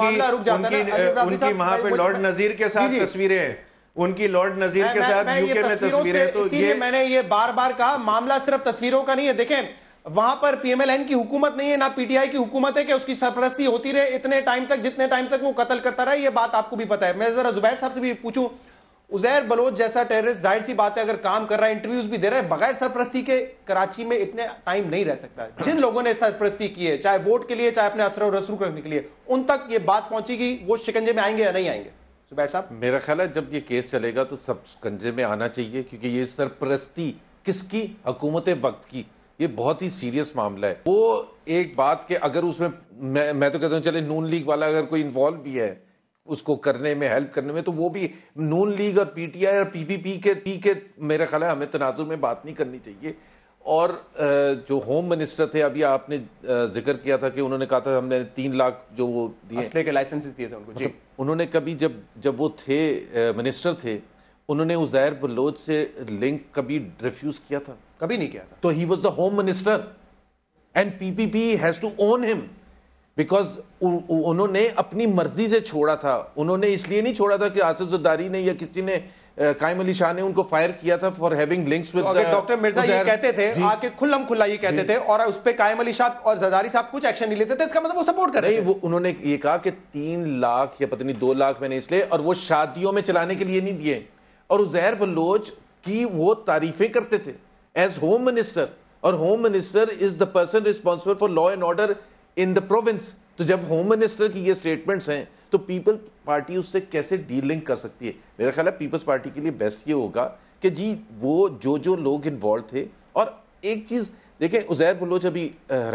[SPEAKER 2] उनकी वहां पे लॉर्ड नजीर के साथ तस्वीरें हैं, उनकी लॉर्ड नजीर के साथ यूके में तस्वीरें। तो ये
[SPEAKER 4] मैंने ये बार बार कहा, मामला सिर्फ तस्वीरों का नहीं है। देखें वहां पर PMLN की हुकूमत नहीं है, ना PTI की हुकूमत है कि उसकी सरपरस्ती होती रहे इतने टाइम तक, जितने टाइम तक वो कत्ल करता रहा। ये बात आपको भी पता है। मैं जरा जुबैर साहब से भी पूछूं, उज़ैर बलोच जैसा टेररिस्ट जाहिर सी बात है अगर काम कर रहा है, इंटरव्यूज भी दे रहा है, बगैर सरपरस्ती के कराची में इतने टाइम नहीं रह सकता। जिन लोगों ने सरपरस्ती की है, चाहे वोट के लिए चाहे अपने असर और रसूख करने के लिए, उन तक ये बात पहुंचेगी, वो शिकंजे में आएंगे या नहीं आएंगे? साहब
[SPEAKER 5] मेरा ख्याल है जब ये केस चलेगा तो सब शिकंजे में आना चाहिए, क्योंकि ये सरपरस्ती किसकी, हुकूमत वक्त की, ये बहुत ही सीरियस मामला है। वो एक बात के अगर उसमें मैं तो कहता हूँ चले नून लीग वाला अगर कोई इन्वॉल्व भी है, उसको करने में, हेल्प करने में, तो वो भी नून लीग और पीटीआई और पीपीपी के मेरा ख्याल है हमें तनाजुर में बात नहीं करनी चाहिए। और जो होम मिनिस्टर थे, अभी आपने जिक्र किया था कि उन्होंने कहा था हमने 3 लाख जो वो दिए,
[SPEAKER 4] असले के लाइसेंस दिए थे उनको, जी।
[SPEAKER 5] उन्होंने कभी जब वो थे मिनिस्टर थे, उन्होंने उज़ैर बलोच से लिंक कभी रिफ्यूज किया था?
[SPEAKER 4] कभी नहीं किया था।
[SPEAKER 5] तो he was the home minister and PPP has to own him, because उन्होंने अपनी मर्जी से छोड़ा था। उन्होंने इसलिए नहीं छोड़ा था कि आसिफ ज़रदारी ने या किसी ने, कायम अली शाह ने उनको फायर किया था for having links with
[SPEAKER 4] doctor Mirza ये कहते थे, आके खुल्लम खुल्ला ये कहते थे, और उस पे कायम अली शाह और ज़रदारी साहब कुछ एक्शन नहीं लेते थे, इसका मतलब वो सपोर्ट कर रहे थे।
[SPEAKER 5] वो उन्होंने ये कहा कि 3 लाख या पता नहीं 2 लाख मैंने इसलिए, और वो शादियों में चलाने के लिए नहीं दिए। और उज़ैर बलोच की वो तारीफें करते थे एज होम मिनिस्टर, और home minister is the person responsible for law and order in the province. तो जब होम मिनिस्टर की ये स्टेटमेंट्स हैं तो पीपल पार्टी उससे कैसे डीलिंग कर सकती है? मेरा ख्याल है पीपल्स पार्टी के लिए बेस्ट ये होगा कि जी वो जो लोग इन्वॉल्व थे, और एक चीज देखें, उज़ैर बलोच अभी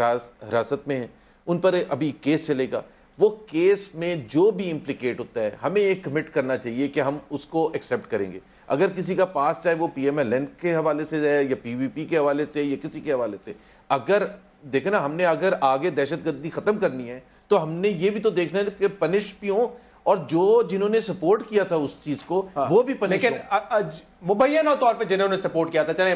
[SPEAKER 5] हिरासत में है, उन पर अभी केस चलेगा। वो केस में जो भी इम्प्लीकेट होता है हमें एक कमिट करना चाहिए कि हम उसको एक्सेप्ट करेंगे। अगर किसी का पास, चाहे वो PMLN के हवाले से है या PVP के हवाले से या किसी के हवाले से, अगर देखे ना, हमने अगर आगे दहशतगर्दी खत्म करनी है तो हमने ये भी तो देखना है कि पनिश भी हो, और जिन्होंने सपोर्ट किया था उस चीज को वो भी पनिश हो।
[SPEAKER 4] लेकिन मुबैना तौर पे जिन्होंने सपोर्ट किया था, चले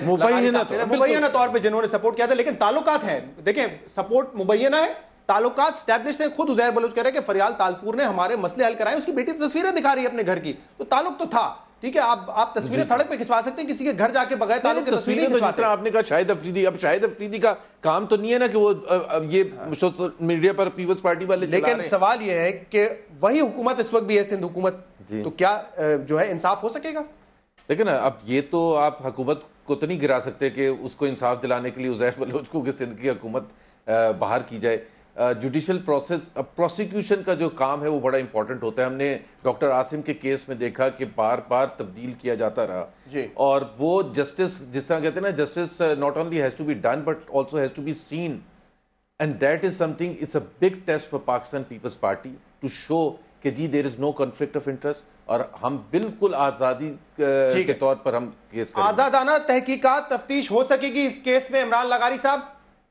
[SPEAKER 4] मुबैना तौर पे जिन्होंने सपोर्ट किया था, लेकिन ताल्लुकात हैं, देखें सपोर्ट मुबैना है, ताल्लुकात स्टैब्लिश्ड है। खुद उज़ैर बलोच कह रहे हैं कि फरियाल तालपुर ने हमारे मसले हल कराए, उसकी बेटी तस्वीरें दिखा रही है अपने घर की, तो ताल्लुक तो था। ठीक है, आप तस्वीरें सड़क पे खिंचवा सकते हैं, किसी के घर जाके बगैर ताल्लुक की तस्वीरें
[SPEAKER 5] तो जिस तरह आपने कहा शाहिद अफरीदी, अब शाहिद अफरीदी का काम तो नहीं है ना कि वो ये सोशल मीडिया पर पीपल्स पार्टी वाले,
[SPEAKER 4] लेकिन सवाल ये है कि वही हुकूमत इस वक्त भी है, सिंध हुकूमत, तो क्या जो है इंसाफ हो सकेगा?
[SPEAKER 5] लेकिन अब ये तो आप हुकूमत को तो नहीं गिरा सकते कि उसको इंसाफ दिलाने के लिए उज़ैर बलोच को सिंध की हुकूमत बाहर की जाए। जुडिशल प्रोसेस, प्रोसिक्यूशन का जो काम है वो बड़ा इंपॉर्टेंट होता है। हमने डॉक्टर आसिम के केस में देखा कि बार बार तब्दील किया जाता रहा
[SPEAKER 4] जी।
[SPEAKER 5] और वो जस्टिस, जिस तरह कहते हैं ना, justice not only has to be done but also has to be seen, and that is something, it's a big test for Pakistan Peoples Party to show कि जी there is no conflict of interest, और हम बिल्कुल आज़ादी के तौर पर हम केस करेंगे।
[SPEAKER 4] आज़ादाना तहकीकात तफ्तीश हो सकेगी इस केस में इमरान लगारी साहब?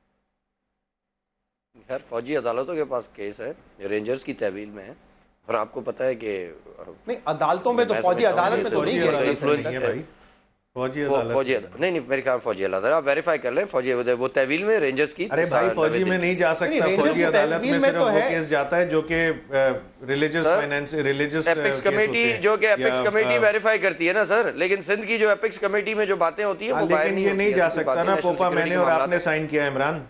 [SPEAKER 6] खैर फौजी अदालतों के पास केस है, रेंजर्स की तहवील में है, और आपको पता है कि
[SPEAKER 4] नहीं अदालतों में तो फौजी अदालत में तो नहीं है,
[SPEAKER 6] फौजी नहीं मेरे ख्याल फौजी अदालत, आप वेरीफाई कर लें, फौजी वो तहवील में रेंजर्स की।
[SPEAKER 2] अरे भाई फौजी में नहीं जा सकता, फौजी अदालत में सिर्फ वो केस जाता है जो कि religious finance, religious
[SPEAKER 6] apex committee, जो कि एपिक्स कमेटी वेरीफाई करती है ना सर, लेकिन सिंध की जो एपिक्स कमेटी में जो बातें होती है वो बाहर नहीं
[SPEAKER 2] जा सकता ना। पोपा मैंने और आपने साइन किया इमरान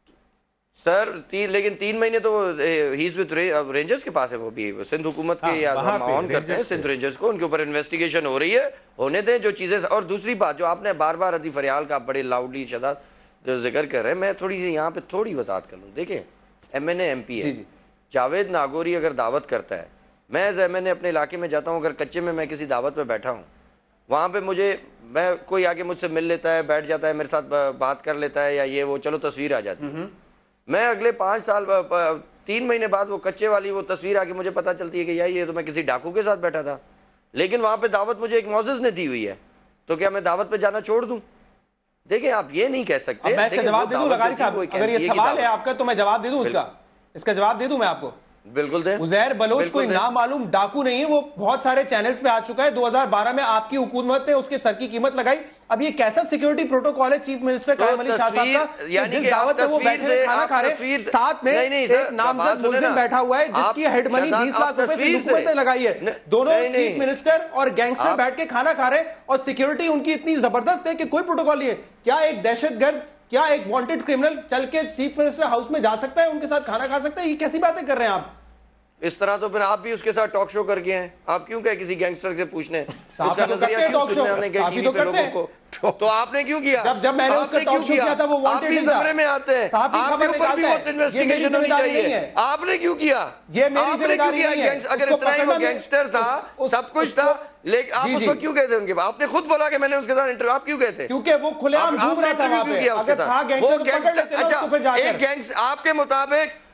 [SPEAKER 6] सर, लेकिन 3 महीने तो ही इज विद रेंजर्स के पास है, वो भी सिंध हुकूमत के या ऑन करते हैं सिंध रेंजर्स को, उनके ऊपर इन्वेस्टिगेशन हो रही है, होने दें जो चीजें। और दूसरी बात जो आपने बार बार अदी फरियाल का बड़े लाउडली शदाद जो जिक्र कर रहे हैं, मैं थोड़ी सी यहाँ पे थोड़ी वजाहत कर लूँ। देखें MNA MP है, जावेद नागौरी अगर दावत करता है, मैं एज MNA अपने इलाके में जाता हूँ, अगर कच्चे में मैं किसी दावत पर बैठा हूँ, वहाँ पे मैं कोई आके मुझसे मिल लेता है, बैठ जाता है, मेरे साथ बात कर लेता है या ये वो, चलो तस्वीर आ जाती है। मैं अगले 5 साल 3 महीने बाद वो कच्चे वाली वो तस्वीर आके मुझे पता चलती है कि यार ये तो मैं किसी डाकू के साथ बैठा था, लेकिन वहां पे दावत मुझे एक मौज़िज़ ने दी हुई है, तो क्या मैं दावत पे जाना छोड़ दूं? देखिए आप ये नहीं कह सकते।
[SPEAKER 4] मैं इसका जवाब दे दूं लगारी साहब, अगर ये सवाल है आपका तो मैं जवाब दे दूं इसका जवाब दे दूं मैं आपको।
[SPEAKER 6] बिल्कुल दें।
[SPEAKER 4] उज़ैर बलोच कोई नामालूम डाकू नहीं है, वो बहुत सारे चैनल्स पे आ चुका है। 2012 में आपकी हुकूमत ने उसके सर की कीमत लगाई। अब ये कैसा सिक्योरिटी प्रोटोकॉल है चीफ मिनिस्टर कायम अली शाह साहब का, जिस दावत पे वो बैठे खाना खा रहे, साथ में एक नामजद मुल्जिम बैठा हुआ है जिसकी हेड मनी 20 लाख रुपए से हुकूमत ने लगाई है। दोनों चीफ मिनिस्टर और गैंगस्टर बैठ के खाना खा रहे और सिक्योरिटी उनकी इतनी जबरदस्त है कि कोई प्रोटोकॉल नहीं है। क्या एक दहशतगर्द, क्या एक वांटेड क्रिमिनल चल के चीफ मिनिस्टर हाउस में जा सकता है, उनके साथ खाना खा सकता है? ये कैसी बातें कर रहे हैं आप?
[SPEAKER 6] इस तरह तो फिर आप भी उसके साथ टॉक शो करके हैं, आप क्यों कहे किसी गैंगस्टर से पूछने?
[SPEAKER 4] उसका नजरिया क्यों सुनने आने के टीवी पे लोगों को?
[SPEAKER 6] तो आपने क्यों किया?
[SPEAKER 4] जब मैंने उसका टॉक शो किया था वो वांटेड नहीं था।
[SPEAKER 6] आप भी में आते हैं, आपके ऊपर भी वो इन्वेस्टिगेशन होनी चाहिए। आपने क्यों किया?
[SPEAKER 4] ये मेरी जिम्मेदारी नहीं है।
[SPEAKER 6] अगर इतना ही वो गैंगस्टर था, सब कुछ था, लेकिन आप उसको क्यों कहते हैं उनके? आपने खुद बोला कि मैंने उसके साथ इंटरव्यू, आप क्यों कहते?
[SPEAKER 4] क्योंकि वो खुलेआम घूम रहा था वहां पे। अगर था गैंगस्टर तो पकड़ लेते हैं उसको फिर जाकर।
[SPEAKER 6] एक गैंगस्टर आपके मुताबिक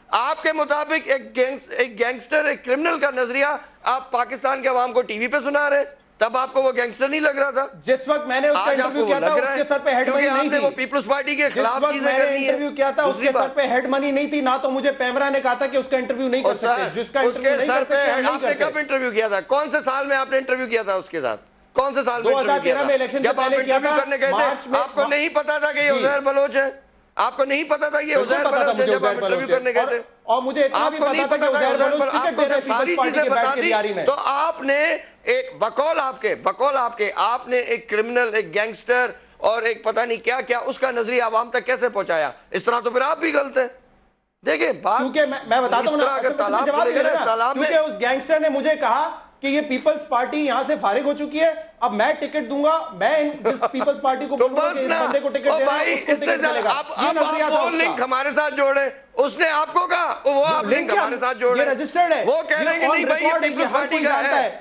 [SPEAKER 6] आपके मुताबिक एक गैंगस्टर, एक क्रिमिनल का नजरिया आप पाकिस्तान के अवाम को टीवी पे सुना रहे, तब आपको वो गैंगस्टर नहीं लग रहा था?
[SPEAKER 4] जिस वक्त मैंने उसका इंटरव्यू किया था उसके सर पे हेड मनी नहीं थी।
[SPEAKER 6] वो पीपल्स पार्टी के खिलाफ चीजें करनी है।
[SPEAKER 4] इंटरव्यू किया था उसके सर पे हेड मनी नहीं थी, ना तो मुझे पैमरा ने कहा था कि उसका इंटरव्यू नहीं कर सकते, जिसका इंटरव्यू नहीं कर सकते।
[SPEAKER 6] आपने कब इंटरव्यू किया था? कौन से साल में आपने इंटरव्यू किया था उसके साथ? कौन से साल में इंटरव्यू किया था? जब आप इंटरव्यू करने गए थे आपको नहीं पता था कि ये उज़ैर बलोच है? आपको नहीं पता था कि ये उज़ैर बलोच है जब आप इंटरव्यू करने गए थे?
[SPEAKER 4] और मुझे इतना भी पता था कि उज़ैर बलोच
[SPEAKER 6] आपको जब सारी चीजें बता दी तो आपने एक बकौल आपके आपने एक क्रिमिनल, एक गैंगस्टर और एक पता नहीं क्या क्या उसका नजरिया आवाम तक कैसे पहुंचाया? इस तरह तो फिर आप भी गलत है। देखिए बात,
[SPEAKER 4] क्योंकि मैं बताता हूं ना, क्योंकि उस गैंगस्टर ने मुझे कहा कि ये पीपल्स पार्टी यहां से फारिग हो चुकी है, अब मैं टिकट दूंगा, मैं जिस पीपल्स पार्टी को
[SPEAKER 6] तो बस ना
[SPEAKER 4] बंदे को टिकट देना है उसको टिकट मिलेगा। ये नजरिया था
[SPEAKER 6] वो लिंक हमारे साथ जोड़े, उसने आपको कहा वो आप लिंक हमारे साथ जोड़े,
[SPEAKER 4] ये रजिस्टर्ड है,
[SPEAKER 6] वो कह रहे हैं कि नहीं भाई ये पीपल्स पार्टी का है,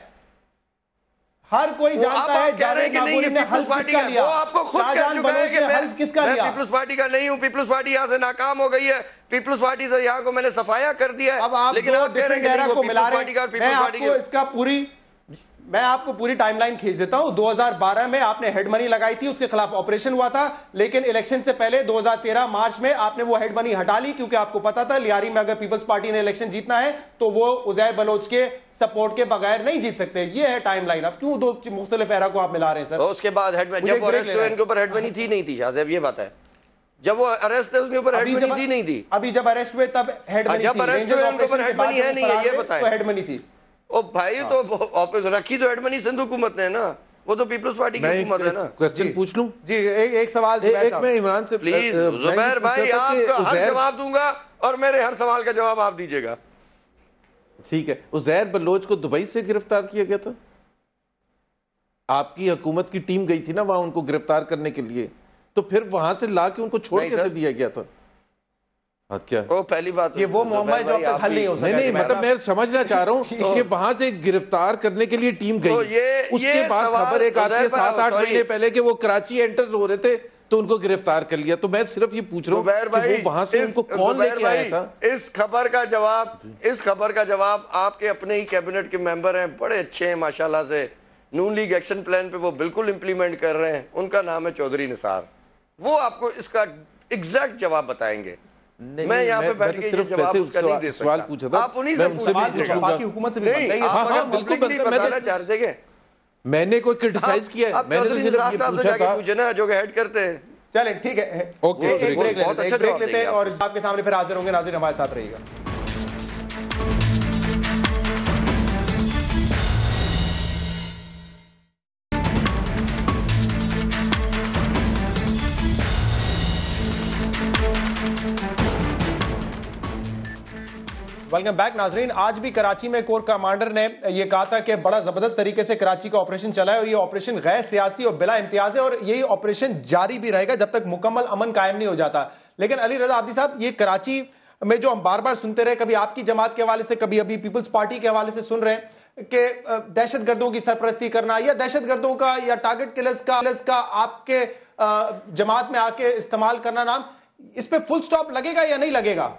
[SPEAKER 4] हर कोई जानता है।
[SPEAKER 6] कह रहे हैं कि नहीं ये पीपल्स पार्टी का, वो आपको खुद कह चुका है कि मैं पीपल्स पार्टी का नहीं हूं, पीपल्स पार्टी यहां से नाकाम हो गई है, पीपल्स पार्टी से यहां को मैंने सफाया कर दिया है।
[SPEAKER 4] अब आप
[SPEAKER 6] लेकिन आप कह रहे हैं कि वो पीपल्स पार्टी का, पीपल्स पार्टी का।
[SPEAKER 4] इसका मैं आपको पूरी टाइमलाइन खींच देता हूं। 2012 में आपने हेड मनी लगाई थी, उसके खिलाफ ऑपरेशन हुआ था, लेकिन इलेक्शन से पहले 2013 मार्च में आपने वो हेड मनी हटा ली, क्योंकि आपको पता था लियारी में अगर पीपल्स पार्टी ने इलेक्शन जीतना है तो वो उज़ैर बलोच के सपोर्ट के बगैर नहीं जीत सकते। ये है टाइमलाइन। अब क्यों दो मुख्तलिफ एरा को आप मिला रहे हैं सर?
[SPEAKER 6] उसके बाद हेड मनी जब अरेस्ट हुए इनके ऊपर हेड मनी थी नहीं थी? शाहज़ैब ये बात है, जब वो अरेस्ट थे उसके ऊपर हेड मनी थी नहीं थी?
[SPEAKER 4] अभी जब अरेस्ट हुए तब हेड मनी,
[SPEAKER 6] जब अरेस्ट हुए उनके ऊपर हेड मनी है नहीं है, ये बताएं।
[SPEAKER 4] हेड मनी थी।
[SPEAKER 6] ओ भाई तो ऑफिस रखी तो हेड मनी सिंध हुकूमत ने ना, वो तो पीपल्स पार्टी की हुकूमत है ना।
[SPEAKER 5] क्वेश्चन पूछ लूं
[SPEAKER 4] जी? एक सवाल
[SPEAKER 5] एक मैं इमरान से
[SPEAKER 6] प्लीज जुबैर भाई, आपको हर जवाब दूंगा और मेरे हर सवाल का जवाब आप दीजिएगा।
[SPEAKER 5] ठीक है। उज़ैर बलोच को दुबई से गिरफ्तार किया गया था, आपकी हुकूमत की टीम गई थी ना वहां उनको गिरफ्तार करने के लिए, तो फिर वहां से ला के उनको छोड़ कैसे दिया गया था? क्या
[SPEAKER 6] वो पहली बात,
[SPEAKER 4] ये वो मामला जो अब तक हल नहीं हो सका।
[SPEAKER 5] नहीं मतलब मैं समझना चाह रहा हूँ कि वहां से गिरफ्तार करने के लिए टीम गई, उसके बाद खबर एक आती है 7-8 महीने पहले कि वो कराची एंटर हो रहे थे तो उनको गिरफ्तार कर लिया। तो मैं सिर्फ ये पूछ रहा हूँ कि वो वहां से उनको कौन लेके आया था?
[SPEAKER 6] इस खबर का जवाब आपके अपने ही कैबिनेट के मेंबर हैं, बड़े अच्छे हैं माशाल्लाह से, नून लीग एक्शन प्लान पे वो बिल्कुल इंप्लीमेंट कर रहे हैं, उनका नाम है चौधरी निसार, वो आपको इसका एग्जैक्ट जवाब बताएंगे। मैं यहाँ पे बैठ के जवाब उसका नहीं दे सकता।
[SPEAKER 5] सवाल पूछा था,
[SPEAKER 6] आप उन्हीं से पूछिएगा,
[SPEAKER 4] हुकूमत से भी
[SPEAKER 6] बताना चाहते हैं।
[SPEAKER 5] मैंने कोई क्रिटिसाइज किया है? मैंने तो सिर्फ ये पूछा था,
[SPEAKER 6] पूछे ना जो हेड करते हैं।
[SPEAKER 4] चले ठीक है,
[SPEAKER 5] ओके
[SPEAKER 4] एक ब्रेक लेते हैं और आपके सामने फिर हाजिर होंगे। नाज़रीन हमारे साथ रहिएगा। वेलकम बैक नाजरीन। आज भी कराची में कोर कमांडर ने यह कहा था कि बड़ा जबरदस्त तरीके से कराची का ऑपरेशन चला है और ये ऑपरेशन गैर सियासी और बिला इम्तियाज है और यही ऑपरेशन जारी भी रहेगा जब तक मुकम्मल अमन कायम नहीं हो जाता। लेकिन अली रजा आब्दी साहब, ये कराची में जो हम बार बार सुनते रहे, कभी आपकी जमात के हवाले से, कभी अभी पीपल्स पार्टी के हवाले से सुन रहे हैं कि दहशतगर्दों की सरपरस्ती करना या दहशतगर्दों का या टारगेट किलर्स का आपके जमात में आके इस्तेमाल करना नाम, इस पे फुल स्टॉप लगेगा या नहीं लगेगा?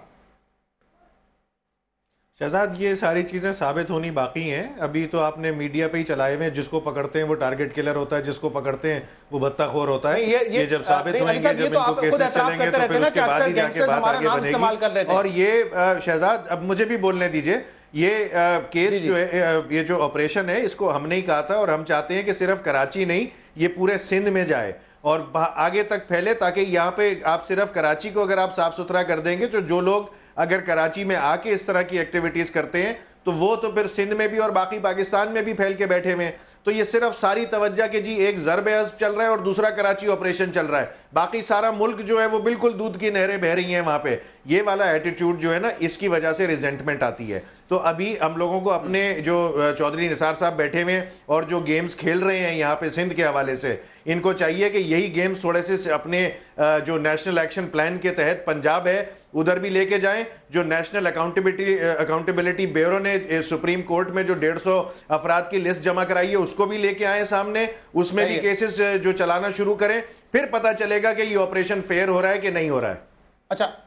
[SPEAKER 2] शहजाद, ये सारी चीजें साबित होनी बाकी हैं। अभी तो आपने मीडिया पे ही चलाए हुए, जिसको पकड़ते हैं वो टारगेट किलर होता है, जिसको पकड़ते हैं वो भत्ताखोर होता है। ये जब साबित होंगे, जब इनको केसेस चलेंगे तो फिर उसके बाद ही जाके बात आगे बनेगी। और ये शहजाद, अब मुझे भी बोलने दीजिए, ये केस जो है, ये जो ऑपरेशन है, इसको हमने ही कहा था और हम चाहते हैं कि सिर्फ कराची नहीं, ये पूरे सिंध में जाए और आगे तक फैले, ताकि यहाँ पे आप सिर्फ कराची को अगर आप साफ सुथरा कर देंगे तो जो लोग अगर कराची में आके इस तरह की एक्टिविटीज करते हैं तो वो तो फिर सिंध में भी और बाकी पाकिस्तान में भी फैल के बैठे हुए हैं। तो ये सिर्फ सारी तवज्जो कि जी एक ज़र्ब-ए-अज़्ब चल रहा है और दूसरा कराची ऑपरेशन चल रहा है, बाकी सारा मुल्क जो है वो बिल्कुल दूध की नहरें बह रही हैं वहां पे, ये वाला एटीट्यूड जो है ना, इसकी वजह से रिजेंटमेंट आती है। तो अभी हम लोगों को अपने जो चौधरी निसार साहब बैठे हुए और जो गेम्स खेल रहे हैं यहाँ पे सिंध के हवाले से, इनको चाहिए कि यही गेम्स थोड़े से अपने जो नेशनल एक्शन प्लान के तहत पंजाब है उधर भी लेके जाएं। जो नेशनल अकाउंटेबिलिटी ब्यूरो ने सुप्रीम कोर्ट में जो 150 अफराद की लिस्ट जमा कराई है उसको भी लेके आए सामने, उसमें भी केसेस जो चलाना शुरू करें, फिर पता चलेगा कि ये ऑपरेशन फेयर हो रहा है कि नहीं हो रहा है।
[SPEAKER 4] अच्छा,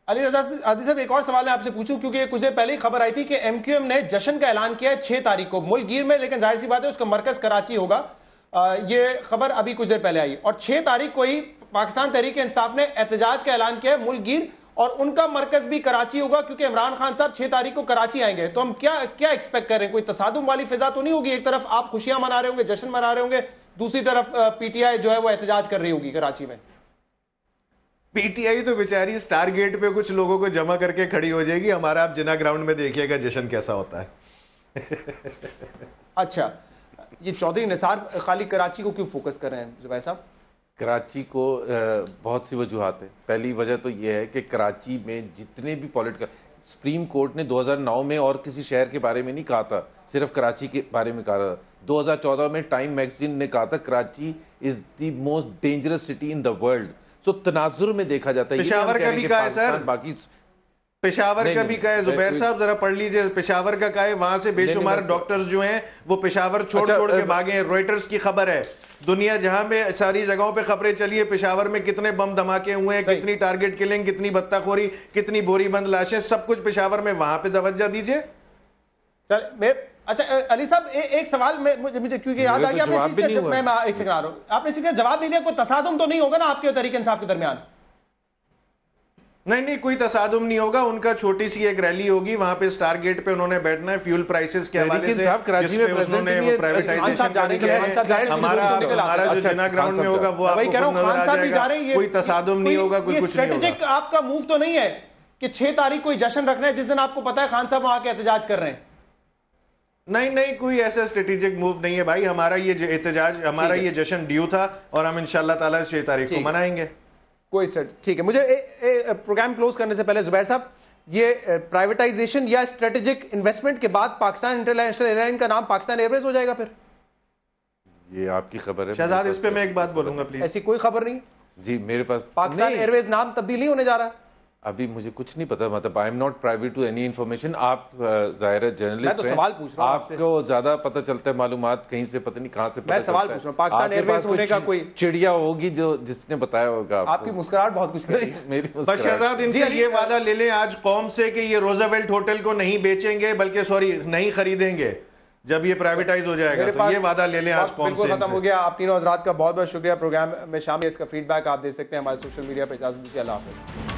[SPEAKER 4] अली रजा साहब, एक और सवाल मैं आपसे पूछूं, क्योंकि कुछ देर पहले ही खबर आई थी कि एमक्यूएम ने जश्न का ऐलान किया है 6 तारीख को मुल्कगीर में, लेकिन जाहिर सी बात है उसका मरकज कराची होगा। ये खबर अभी कुछ देर पहले आई, और 6 तारीख को ही पाकिस्तान तहरीक इंसाफ ने एहतजाज का ऐलान किया है मुल्कगीर, और उनका मरकज भी कराची होगा, क्योंकि इमरान खान साहब 6 तारीख को कराची आएंगे। तो हम क्या एक्सपेक्ट कर रहे हैं? कोई तसादुम वाली फिजा तो नहीं होगी? एक तरफ आप खुशियां मना रहे होंगे, जश्न मना रहे होंगे, दूसरी तरफ पीटीआई जो है वो एहतजाज कर रही होगी कराची में।
[SPEAKER 2] पीटीआई तो बेचारी स्टार गेट पे कुछ लोगों को जमा करके खड़ी हो जाएगी। हमारा आप जिना ग्राउंड में देखिएगा जश्न कैसा होता है।
[SPEAKER 4] अच्छा, ये चौधरी निसार खाली कराची को क्यों फोकस कर रहे हैं जुबैर साहब?
[SPEAKER 5] कराची को बहुत सी वजूहत है। पहली वजह तो यह है कि कराची में जितने भी पॉलिटिकल, सुप्रीम कोर्ट ने 2009 में और किसी शहर के बारे में नहीं कहा था, सिर्फ कराची के बारे में कहा था। 2014 में टाइम मैगजीन ने कहा था Karachi is the most dangerous city in the world. So तनाजुर में देखा जाता है।
[SPEAKER 2] पेशावर का भी कहा है सर,
[SPEAKER 5] बाकी
[SPEAKER 2] पेशावर का भी कहा है। जुबैर साहब जरा पढ़ लीजिए, पेशावर का कहा है, वहां से बेशुमार डॉक्टर्स जो हैं वो पेशावर छोड़ के भागे हैं। रॉयटर्स की खबर है, दुनिया जहां में सारी जगहों पे खबरें चली है, पेशावर में कितने बम धमाके हुए हैं, कितनी टारगेट किलिंग, कितनी बत्ताखोरी, कितनी बोरीबंद लाशें, सब कुछ पेशावर में। वहां पे तवज्जो दीजिए।
[SPEAKER 4] अच्छा अली साहब, एक सवाल मुझे क्योंकि याद आ गया, मैं एक सेकंड आ रहा हूं, आपने इसका जवाब नहीं दिया। कोई तसादुम तो नहीं होगा ना आपके और तहरीक इंसाफ के दरमियान?
[SPEAKER 2] नहीं, कोई तसादुम नहीं होगा। उनका छोटी सी एक रैली होगी, वहां पे स्टार गेट पे उन्होंने बैठना है, फ्यूल प्राइसेस के हवाले से,
[SPEAKER 5] कराची में
[SPEAKER 2] प्राइवेटाइजेशन हमारा जो जिना ग्राउंड में होगा वो आपको नजर आ जाएगा। कोई तसादुम नहीं होगा, कोई कुछ नहीं होगा।
[SPEAKER 4] आपका मूव तो नहीं है कि 6 तारीख को जश्न रखना है जिस दिन आपको पता है खान साहब वहां के एहतजाज कर रहे हैं?
[SPEAKER 2] नहीं, कोई ऐसा स्ट्रेटेजिक मूव नहीं है भाई। हमारा ये एहतजाज, हमारा ये जश्न ड्यू था और हम इंशाल्लाह ताला 6 तारीख को मनाएंगे।
[SPEAKER 4] कोई ठीक है। मुझे प्रोग्राम क्लोज करने से पहले जुबैर साहब, ये प्राइवेटाइजेशन या स्ट्रेटेजिक इन्वेस्टमेंट के बाद पाकिस्तान इंटरनेशनल एयरलाइन का नाम पाकिस्तान एयरवेज हो जाएगा फिर?
[SPEAKER 5] ये आपकी खबर है
[SPEAKER 2] शहजाद, इस पे मैं एक बात बोलूंगा प्लीज।
[SPEAKER 4] ऐसी कोई खबर नहीं
[SPEAKER 5] जी मेरे पास।
[SPEAKER 4] पाकिस्तान एयरवेज नाम तब्दील नहीं होने जा रहा?
[SPEAKER 5] अभी मुझे कुछ नहीं पता, मतलब I am not private to any information. आप जाहिर है जर्नलिस्ट हैं,
[SPEAKER 4] सवाल पूछ रहा हूं
[SPEAKER 5] आपको ज्यादा पता चलता है मालूमात, कहीं से पता नहीं कहां से
[SPEAKER 4] मैं सवाल पूछ रहा हूं। पाकिस्तान एयरवेज होने का कोई
[SPEAKER 5] चिड़िया होगी जो जिसने बताया होगा आपको।
[SPEAKER 4] आपकी मुस्कुराहट बहुत कुछ कहती है।
[SPEAKER 5] मेरी
[SPEAKER 2] बस शहजाद, इनसे ये वादा ले लें आज कौम से कि ये रोजावेल्ट होटल को नहीं बेचेंगे, बल्कि नहीं खरीदेंगे जब ये प्राइवेटाइज हो जाएगा। तो ये वादा ले लें आज कौम से।
[SPEAKER 4] खत्म हो गया। आप तीनों हजरात का बहुत बहुत शुक्रिया। प्रोग्राम में शामिल इसका फीडबैक आप दे सकते हैं हमारे सोशल मीडिया पर। इजाजत दीजिए, अल्लाह हाफिज़।